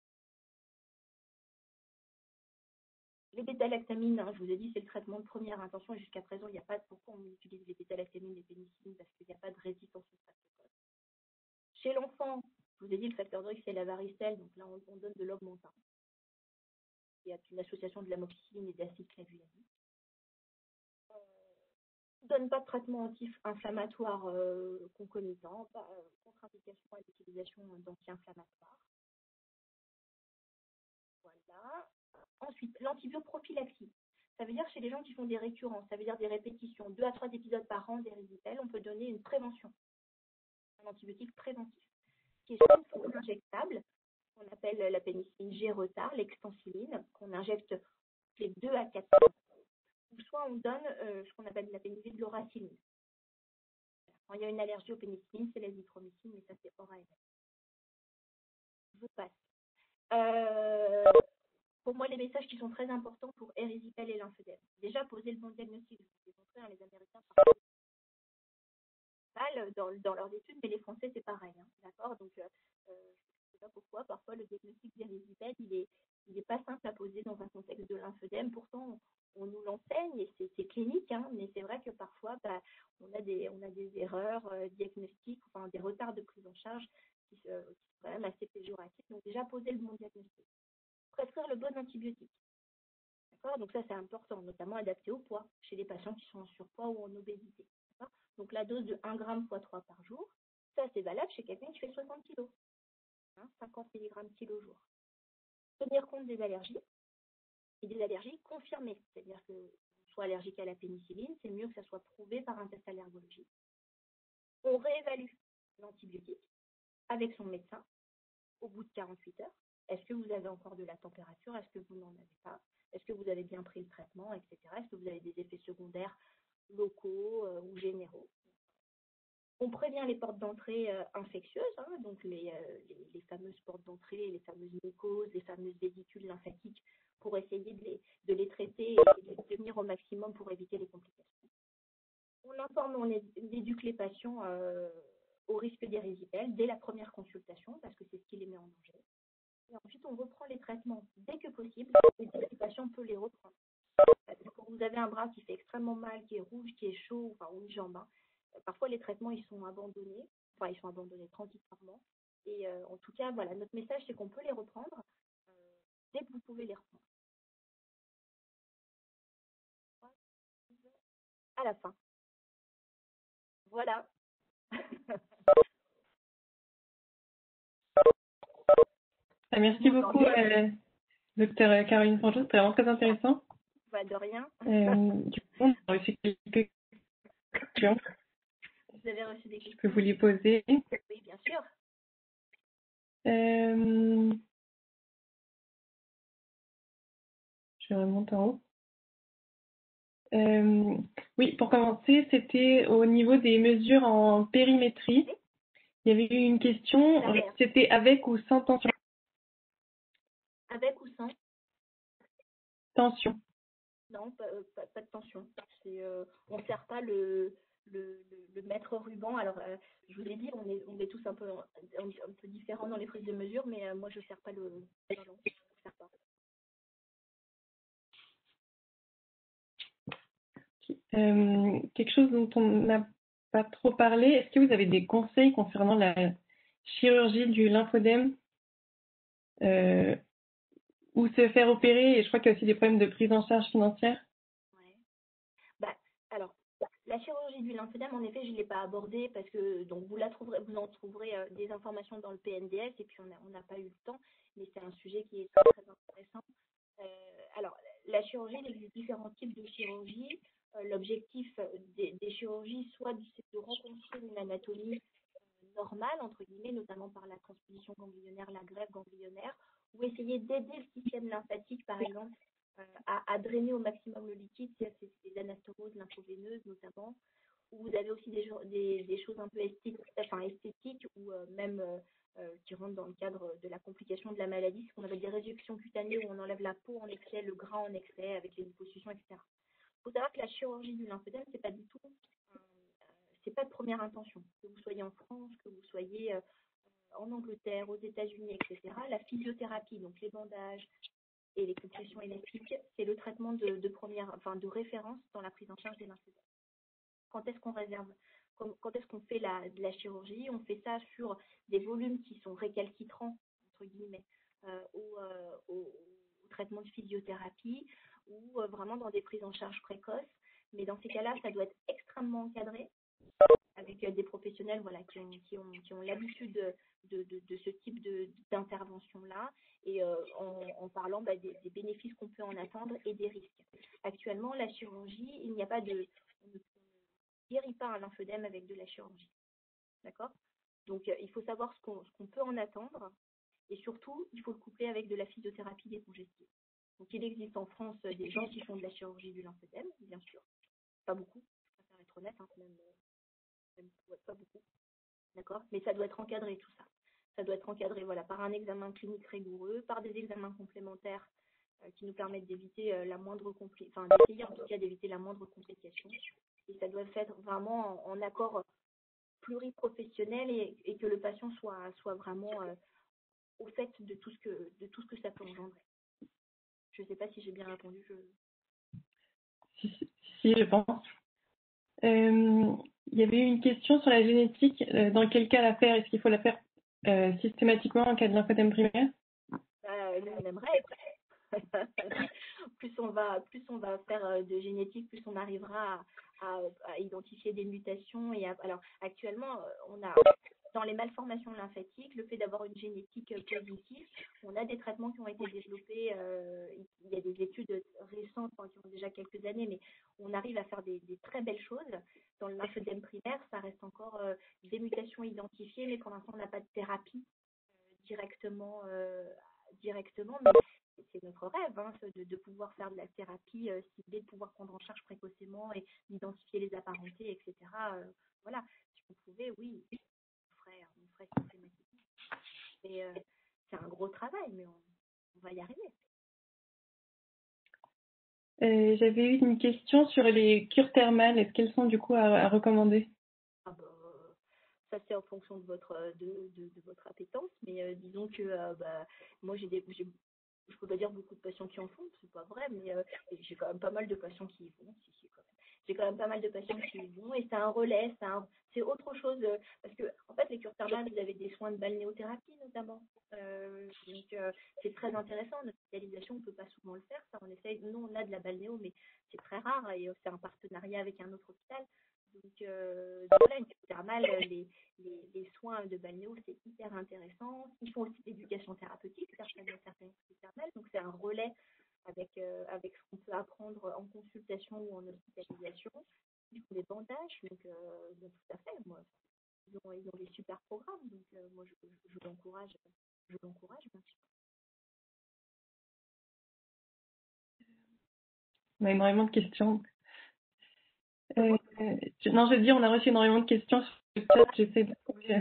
Les bêta-lactamines, hein, je vous ai dit, c'est le traitement de première intention. Jusqu'à présent, il n'y a pas de pourquoi on utilise les bêta-lactamines, les pénicillines, parce qu'il n'y a pas de résistance au streptocoque. Chez l'enfant, je vous ai dit, le facteur de risque, c'est la varicelle. Donc là, on, on donne de l'augmentin. Il y a une association de l'amoxicilline et d'acide clavulanique. On ne donne pas de traitement anti-inflammatoire euh, concomitant, pas euh, contre-indication à l'utilisation d'anti-inflammatoires. Voilà. Ensuite, l'antibioprophylaxie. Ça veut dire chez les gens qui font des récurrences, ça veut dire des répétitions, deux à trois épisodes par an d'érysipèle, on peut donner une prévention, un antibiotique préventif, qui est soit une forme injectable, qu'on appelle la pénicilline G-retard, l'extensiline, qu'on injecte les deux à quatre mois, ou soit on donne euh, ce qu'on appelle la pénicilline de l'oraciline. Quand il y a une allergie aux pénicillines, c'est l'azithromycine, mais ça c'est O R A M. Je vous passe. Euh, Pour moi, les messages qui sont très importants pour érysipèle et lymphœdème. Déjà, poser le bon diagnostic. Je vous ai montré, hein, les Américains parlent mal dans, dans leurs études, mais les Français, c'est pareil. Hein, d'accord. Donc, euh, je ne sais pas pourquoi, parfois, le diagnostic d'érysipèle, il n'est il est pas simple à poser dans un contexte de lymphœdème. Pourtant, on, on nous l'enseigne et c'est clinique, hein, mais c'est vrai que parfois, bah, on, a des, on a des erreurs euh, diagnostiques, enfin, des retards de prise en charge qui, euh, qui sont quand même assez péjoratifs. Donc, déjà, poser le bon diagnostic. Prescrire le bon antibiotique. Donc ça, c'est important, notamment adapté au poids, chez les patients qui sont en surpoids ou en obésité. Donc la dose de un gramme fois trois par jour, ça, c'est valable chez quelqu'un qui fait soixante kilos, hein, cinquante milligrammes kilo jour. Tenir compte des allergies, et des allergies confirmées, c'est-à-dire que soit allergique à la pénicilline, c'est mieux que ça soit prouvé par un test allergologique. On réévalue l'antibiotique avec son médecin au bout de quarante-huit heures. Est-ce que vous avez encore de la température? Est-ce que vous n'en avez pas? Est-ce que vous avez bien pris le traitement, et cetera. Est-ce que vous avez des effets secondaires locaux euh, ou généraux? On prévient les portes d'entrée euh, infectieuses, hein, donc les, euh, les, les fameuses portes d'entrée, les fameuses mucoses, les fameuses vésicules lymphatiques, pour essayer de les, de les traiter et de les prévenir au maximum pour éviter les complications. On informe, on éduque les patients euh, au risque d'érysipèle dès la première consultation, parce que c'est ce qui les met en danger. Et ensuite, on reprend les traitements dès que possible, et le patient peut les reprendre. Quand vous avez un bras qui fait extrêmement mal, qui est rouge, qui est chaud, enfin, ou une jambe, hein, parfois les traitements ils sont abandonnés, enfin ils sont abandonnés transitoirement. Et euh, en tout cas, voilà, notre message c'est qu'on peut les reprendre euh, dès que vous pouvez les reprendre. À la fin. Voilà. Merci beaucoup, euh, docteur Caroline Fangeau, c'était vraiment très intéressant. Bah, de rien. Euh, du coup, on a reçu quelques questions. Vous avez reçu des questions? Je peux vous les poser. Oui, bien sûr. Euh, je remonte en haut. Euh, oui, pour commencer, c'était au niveau des mesures en périmétrie. Il y avait eu une question, c'était avec ou sans tension? Avec ou sans? Tension. Non, pas, pas, pas de tension. Euh, on ne serre pas le, le, le, le mètre ruban. Alors, euh, je vous l'ai dit, on est, on est tous un peu, un, un peu différents dans les prises de mesure, mais euh, moi, je ne serre pas le. Non, non, je ne serre pas. Euh, quelque chose dont on n'a pas trop parlé. Est-ce que vous avez des conseils concernant la chirurgie du lymphodème, euh, où se faire opérer? Et je crois qu'il y a aussi des problèmes de prise en charge financière. Ouais. Bah, alors, la chirurgie du lymphodème, en effet, je ne l'ai pas abordée parce que donc vous la trouverez, vous en trouverez euh, des informations dans le P N D S et puis on n'a on n'a pas eu le temps, mais c'est un sujet qui est très, très intéressant. Euh, alors, la chirurgie, il existe différents types de chirurgie. Euh, L'objectif des, des chirurgies, soit c'est de reconstruire une anatomie normale, entre guillemets, notamment par la transposition ganglionnaire, la greffe ganglionnaire, ou essayer d'aider le système lymphatique, par exemple, euh, à, à drainer au maximum le liquide, c'est les anastomoses lymphoveineuses notamment, ou vous avez aussi des, des, des choses un peu esthétiques, enfin, esthétiques ou euh, même euh, euh, qui rentrent dans le cadre de la complication de la maladie, ce qu'on appelle des réductions cutanées où on enlève la peau en excès, le gras en excès avec les liposuctions, et cetera. Il faut savoir que la chirurgie du lymphodème, c'est pas du tout, euh, c'est pas de première intention. Que vous soyez en France, que vous soyez euh, en Angleterre, aux États-Unis, et cetera. La physiothérapie, donc les bandages et les compressions élastiques, c'est le traitement de, de première, enfin de référence dans la prise en charge des lymphocytes. Quand est-ce qu'on réserve, quand, quand est-ce qu'on fait la, de la chirurgie? On fait ça sur des volumes qui sont récalcitrants, entre guillemets, euh, au, euh, au, au traitement de physiothérapie ou euh, vraiment dans des prises en charge précoces. Mais dans ces cas-là, ça doit être extrêmement encadré avec des professionnels voilà, qui ont, qui ont, qui ont l'habitude de, de, de, de ce type d'intervention-là et euh, en, en parlant bah, des, des bénéfices qu'on peut en attendre et des risques. Actuellement, la chirurgie, il n'y a pas de... On ne guérit pas un lymphodème avec de la chirurgie. D'accord? Donc, euh, il faut savoir ce qu'on ce qu'on peut en attendre et surtout, il faut le coupler avec de la physiothérapie décongestive. Donc, il existe en France des gens qui font de la chirurgie du lymphodème, bien sûr. Pas beaucoup, je préfère être honnête, hein, même, même pas beaucoup. D'accord? Mais ça doit être encadré, tout ça. Ça doit être encadré voilà, par un examen clinique rigoureux, par des examens complémentaires euh, qui nous permettent d'éviter euh, la moindre compli- enfin d'essayer en tout cas d'éviter la moindre complication. Et ça doit être vraiment en, en accord pluriprofessionnel et, et que le patient soit, soit vraiment euh, au fait de tout, ce que, de tout ce que ça peut engendrer. Je ne sais pas si j'ai bien répondu. Je... Si, si, si, je pense. Euh, il y avait eu une question sur la génétique. Euh, dans quel cas la faire? Est-ce qu'il faut la faire euh, systématiquement en cas de lymphodème primaire? Euh, nous, on aimerait. plus on va, plus on va faire de génétique, plus on arrivera à, à, à identifier des mutations. Et à, alors, actuellement, on a dans les malformations lymphatiques, le fait d'avoir une génétique positive, on a des traitements qui ont été développés. Euh, il y a des études récentes hein, qui ont déjà quelques années, mais on arrive à faire des, des très belles choses. Dans le lymphodème primaire, ça reste encore euh, des mutations identifiées, mais pour l'instant, on n'a pas de thérapie euh, directement. Euh, directement, mais c'est notre rêve hein, de, de pouvoir faire de la thérapie euh, ciblée, de pouvoir prendre en charge précocement et d'identifier les apparentés, et cetera. Euh, voilà, si on pouvait, oui, on ferait, on ferait systématiquement. Et euh, c'est un gros travail, mais on, on va y arriver. Euh, J'avais eu une question sur les cures thermales. Est-ce qu'elles sont du coup à, à recommander? Ah bah, ça c'est en fonction de votre de, de, de votre appétence, mais euh, disons que euh, bah, moi j'ai des j'ai je peux pas dire beaucoup de patients qui en font, c'est pas vrai, mais euh, j'ai quand même pas mal de patients qui y vont. Si, si, quand même. J'ai quand même pas mal de patients qui y vont et c'est un relais, c'est, un, c'est autre chose euh, parce que en fait les cures thermales, vous avez des soins de balnéothérapie notamment, euh, donc euh, c'est très intéressant. Notre spécialisation, on peut pas souvent le faire, ça on essaye. Nous on a de la balnéo, mais c'est très rare et euh, c'est un partenariat avec un autre hôpital. Donc, euh, donc voilà, une cure thermale, les, les, les soins de balnéo, c'est hyper intéressant. Ils font aussi de l'éducation thérapeutique, certaines, certaines thermales. Donc, c'est un relais avec, euh, avec ce qu'on peut apprendre en consultation ou en hospitalisation. Ils font des bandages, donc, euh, donc tout à fait. Moi, ils, ont, ils ont des super programmes. Donc, euh, moi, je, je, je l'encourage. Je l'encourage, bien sûr. On a énormément de questions. Euh, je, non, je dis, on a reçu énormément de questions sur le chat. J'essaie de trouver.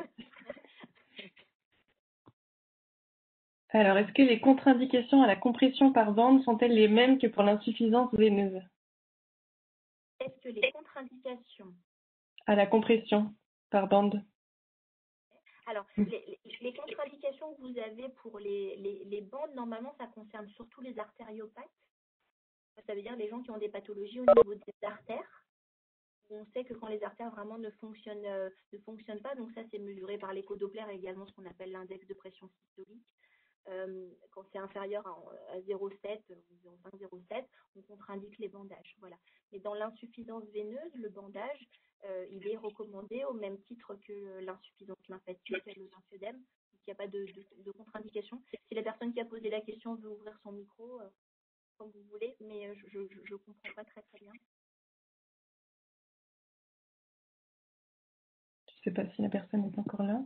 Alors, est-ce que les contre-indications à la compression par bande sont-elles les mêmes que pour l'insuffisance veineuse? Est-ce que les contre-indications À la compression par bande. Alors, les, les, les contre-indications que vous avez pour les, les, les bandes, normalement, ça concerne surtout les artériopathes. Ça veut dire les gens qui ont des pathologies au niveau des artères. on sait que quand les artères vraiment ne fonctionnent, euh, ne fonctionnent pas, donc ça c'est mesuré par l'écho-doppler et également ce qu'on appelle l'index de pression systolique. Euh, quand c'est inférieur à, à zéro virgule sept, zéro virgule cinq, zéro virgule sept, on contre-indique les bandages. Voilà. Mais dans l'insuffisance veineuse, le bandage, euh, il est recommandé au même titre que l'insuffisance lymphatique, le lymphodème. Donc il n'y a pas de, de, de contre-indication. Si la personne qui a posé la question veut ouvrir son micro, euh, comme vous voulez, mais je ne comprends pas très très bien. Je ne sais pas si la personne est encore là.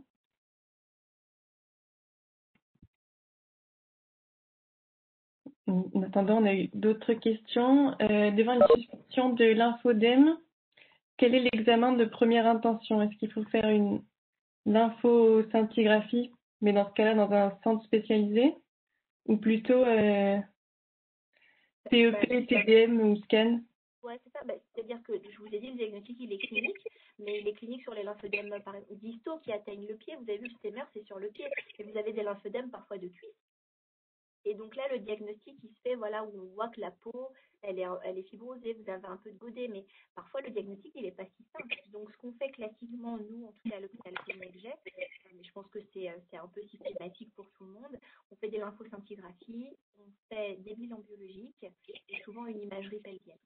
En attendant, on a eu d'autres questions. Euh, devant une suspicion de lymphodème, quel est l'examen de première intention? Est-ce qu'il faut faire une lymphoscintigraphie, mais dans ce cas-là, dans un centre spécialisé, ou plutôt euh, P E P, T D M ou scan? Ouais, c'est ça. Bah, c'est-à-dire que je vous ai dit, le diagnostic, il est clinique, mais il est clinique sur les lymphodèmes par exemple, distaux qui atteignent le pied. Vous avez vu, le stémer, c'est sur le pied. Et vous avez des lymphodèmes parfois de cuisse. Et donc là, le diagnostic, il se fait, voilà, où on voit que la peau, elle est, elle est fibrosée, vous avez un peu de godet, mais parfois, le diagnostic, il n'est pas si simple. Donc, ce qu'on fait classiquement, nous, en tout cas à l'hôpital Clément que j'ai, mais je pense que c'est un peu systématique pour tout le monde, on fait des lymphoscintigraphies, on fait des bilans biologiques et souvent une imagerie pelvienne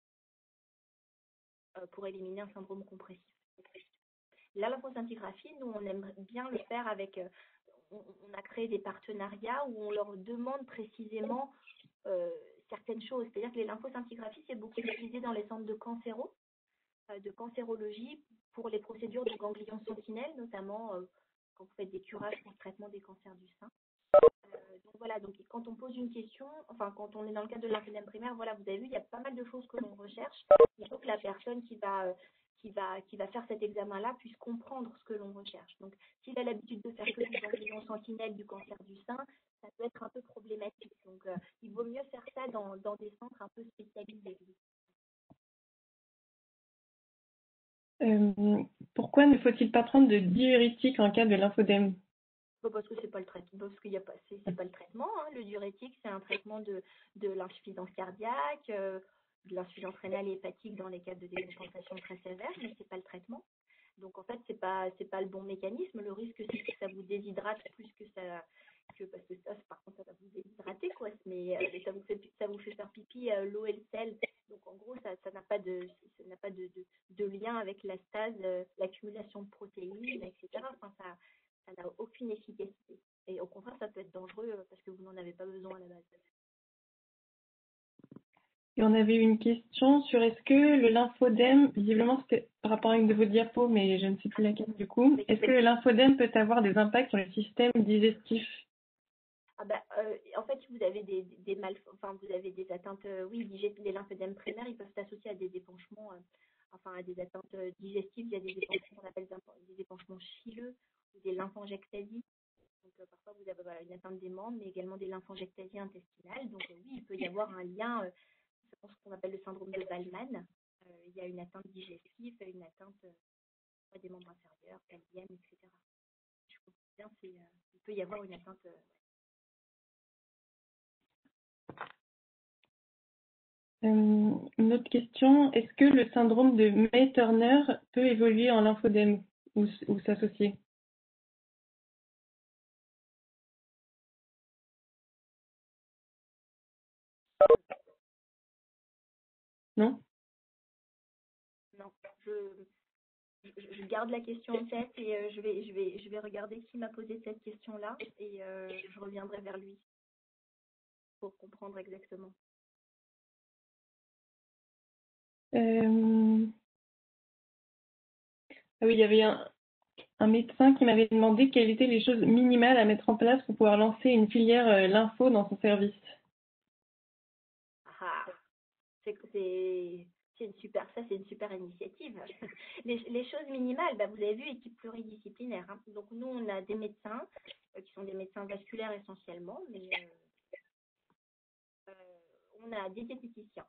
euh, pour éliminer un syndrome compressif. La lymphoscintigraphie, nous, on aime bien le faire avec... Euh, on a créé des partenariats où on leur demande précisément euh, certaines choses. C'est-à-dire que les lymphoscintigraphies, c'est beaucoup utilisé dans les centres de cancéro, euh, de cancérologie, pour les procédures de ganglion sentinelle, notamment euh, quand vous faites des curages pour le traitement des cancers du sein. Euh, donc voilà, donc quand on pose une question, enfin quand on est dans le cadre de lymphodème primaire, voilà, vous avez vu, il y a pas mal de choses que l'on recherche. Il faut que la personne qui va... Euh, Qui va, qui va faire cet examen-là puisse comprendre ce que l'on recherche. Donc, s'il a l'habitude de faire que du ganglion sentinelle du cancer du sein, ça peut être un peu problématique. Donc, euh, il vaut mieux faire ça dans, dans des centres un peu spécialisés. Euh, pourquoi ne faut-il pas prendre de diurétique en cas de lymphodème? Bon, parce que c'est pas le traitement, parce qu'il y a pas, c'est, c'est pas le traitement. Hein. Le diurétique, c'est un traitement de, de l'insuffisance cardiaque, euh, de l'insuffisance rénale et hépatique dans les cas de décompensation très sévère, mais c'est pas le traitement. Donc en fait, c'est pas c'est pas le bon mécanisme. Le risque, c'est que ça vous déshydrate plus que ça que parce que ça, par contre, ça va vous déshydrater quoi. Mais euh, ça vous fait ça vous fait faire pipi euh, l'eau et le sel. Donc en gros, ça ça n'a pas de ça n'a pas de, de, de lien avec la stase, euh, l'accumulation de protéines, et cetera. Enfin, ça ça n'a aucune efficacité. Et au contraire, ça peut être dangereux parce que vous n'en avez pas besoin à la base. Et on avait une question sur est-ce que le lymphodème, visiblement c'était par rapport à une de vos diapos, mais je ne sais plus laquelle du coup, est-ce que le lymphodème peut avoir des impacts sur le système digestif? Ah bah, euh, en fait, vous avez des, des mal, enfin, vous avez des atteintes, euh, oui, digestes, les lymphodèmes primaires, ils peuvent s'associer à des épanchements, euh, enfin, à des atteintes euh, digestives. Il y a des épanchements qu'on appelle des, des épanchements chileux ou des lymphangiectasies. Donc, euh, parfois, vous avez voilà, une atteinte des membres, mais également des lymphangiectasies intestinales. Donc, euh, oui, il peut y avoir un lien, euh, c'est ce qu'on appelle le syndrome de Wallmann. Euh, il y a une atteinte digestive, une atteinte euh, des membres inférieurs, pelviennes, et cetera. Je comprends bien, c'est, euh, il peut y avoir une atteinte. Euh, Euh, une autre question, est-ce que le syndrome de May-Turner peut évoluer en lymphodème ou, ou s'associer? Non? non, je, je, je garde la question en tête et euh, je, vais, je, vais, je vais regarder qui m'a posé cette question-là et euh, je reviendrai vers lui pour comprendre exactement. Euh... Ah oui, il y avait un, un médecin qui m'avait demandé quelles étaient les choses minimales à mettre en place pour pouvoir lancer une filière euh, lympho dans son service. Ah, c'est c'est c'est une super ça c'est une super initiative. Les, les choses minimales, bah, vous avez vu, équipe pluridisciplinaire. Hein. Donc nous on a des médecins euh, qui sont des médecins vasculaires essentiellement, mais euh, euh, on a des diététiciens.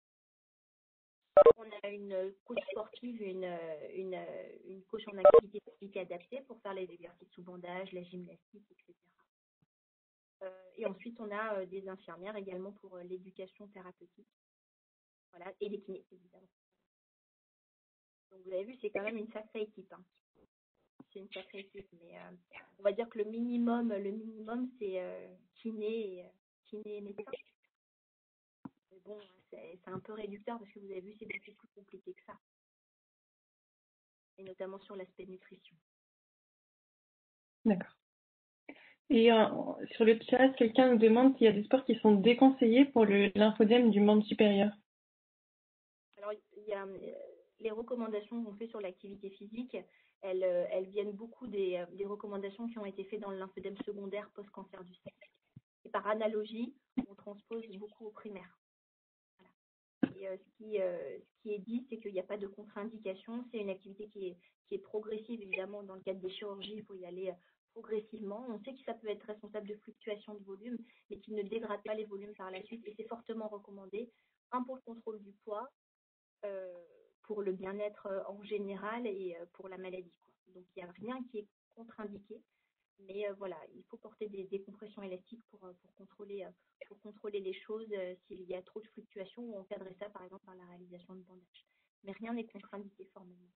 On a une coach sportive, une, une, une coach en activité physique adaptée pour faire les exercices sous bandage, la gymnastique, et cetera. Euh, et ensuite, on a euh, des infirmières également pour euh, l'éducation thérapeutique. Voilà, et les kinés, évidemment. Donc vous avez vu, c'est quand même une sacrée équipe. Hein. C'est une sacrée équipe, mais euh, on va dire que le minimum, le minimum, c'est euh, kiné, et, euh, kiné et médecin. Mais bon, c'est un peu réducteur parce que vous avez vu, c'est beaucoup plus compliqué que ça. Et notamment sur l'aspect nutrition. D'accord. Et euh, sur le chat, quelqu'un nous demande s'il y a des sports qui sont déconseillés pour le lymphodème du membre supérieur. Alors, il y a euh, les recommandations qu'on fait sur l'activité physique, elles, euh, elles viennent beaucoup des, euh, des recommandations qui ont été faites dans le lymphodème secondaire post-cancer du sein. Et par analogie, on transpose beaucoup au primaire. Voilà. Et euh, ce, qui, euh, ce qui est dit, c'est qu'il n'y a pas de contre-indication. C'est une activité qui est, qui est progressive, évidemment. Dans le cadre des chirurgies, il faut y aller euh, progressivement. On sait que ça peut être responsable de fluctuations de volume, mais qui ne dégrade pas les volumes par la suite. Et c'est fortement recommandé. Un, pour le contrôle du poids, euh, pour le bien-être euh, en général et euh, pour la maladie, quoi. Donc, il n'y a rien qui est contre-indiqué. Mais euh, voilà, il faut porter des, des compressions élastiques pour, euh, pour, contrôler, euh, pour contrôler les choses euh, s'il y a trop de fluctuations ou encadrer ça, par exemple, par la réalisation de bandages. Mais rien n'est contre-indiqué formellement.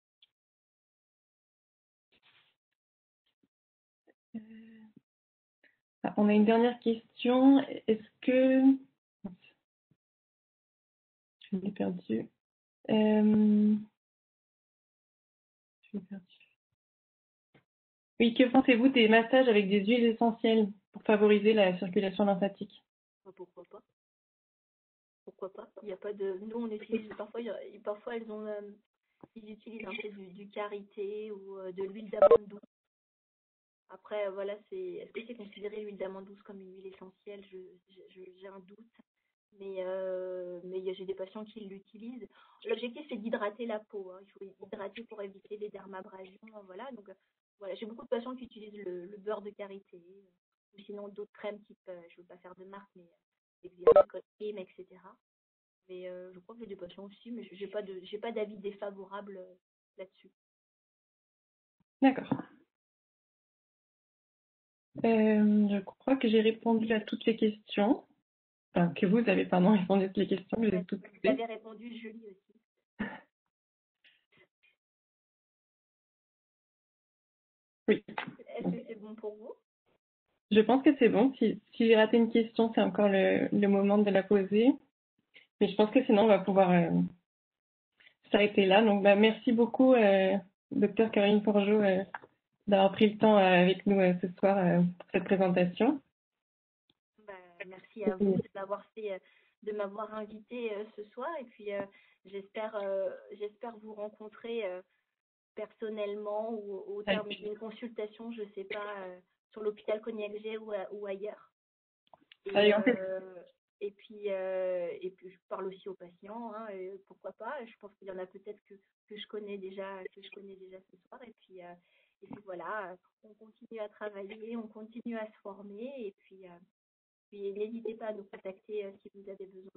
Euh, ah, on a une dernière question. Est-ce que... Je l'ai perdu. Euh... Je l'ai perdu. Oui, que pensez-vous des massages avec des huiles essentielles pour favoriser la circulation lymphatique? Pourquoi pas? Pourquoi pas? Il n'y a pas de. Nous, on utilise parfois, parfois elles ont, euh, ils utilisent un peu du, du karité ou euh, de l'huile d'amande douce. Après, voilà, c'est. Est-ce que c'est considéré l'huile d'amande douce comme une huile essentielle? Je, je, j'ai un doute. Mais, euh, mais j'ai des patients qui l'utilisent. L'objectif, c'est d'hydrater la peau. Hein. Il faut hydrater pour éviter les dermabrasions. Voilà. Donc, voilà, j'ai beaucoup de patients qui utilisent le, le beurre de karité ou sinon d'autres crèmes type, euh, je ne veux pas faire de marque, mais Exirel, Cream, et cetera. Mais euh, je crois que j'ai des patients aussi, mais j'ai pas de, j'ai pas d'avis défavorable euh, là-dessus. D'accord. Euh, je crois que j'ai répondu à toutes les questions. Enfin, que vous avez, pardon, répondu à toutes les questions. Que j'ai toutes Vous avez répondu, Julie aussi. Oui. Est-ce que c'est bon pour vous? Je pense que c'est bon. Si, si j'ai raté une question, c'est encore le, le moment de la poser. Mais je pense que sinon, on va pouvoir euh, s'arrêter là. Donc, bah, merci beaucoup, euh, docteur Caroline Forgeot, euh, d'avoir pris le temps euh, avec nous euh, ce soir euh, pour cette présentation. Bah, merci à vous de m'avoir fait, de m'avoir invité euh, ce soir. Et puis, euh, j'espère, euh, j'espère vous rencontrer euh, personnellement ou au terme d'une consultation, je sais pas, euh, sur l'hôpital Cognac-G ou, ou ailleurs. Et, euh, et puis, euh, et puis, je parle aussi aux patients, hein, et pourquoi pas. Je pense qu'il y en a peut-être que, que je connais déjà, que je connais déjà ce soir. Et puis, euh, et puis voilà, on continue à travailler, on continue à se former. Et puis, euh, puis n'hésitez pas à nous contacter euh, si vous avez besoin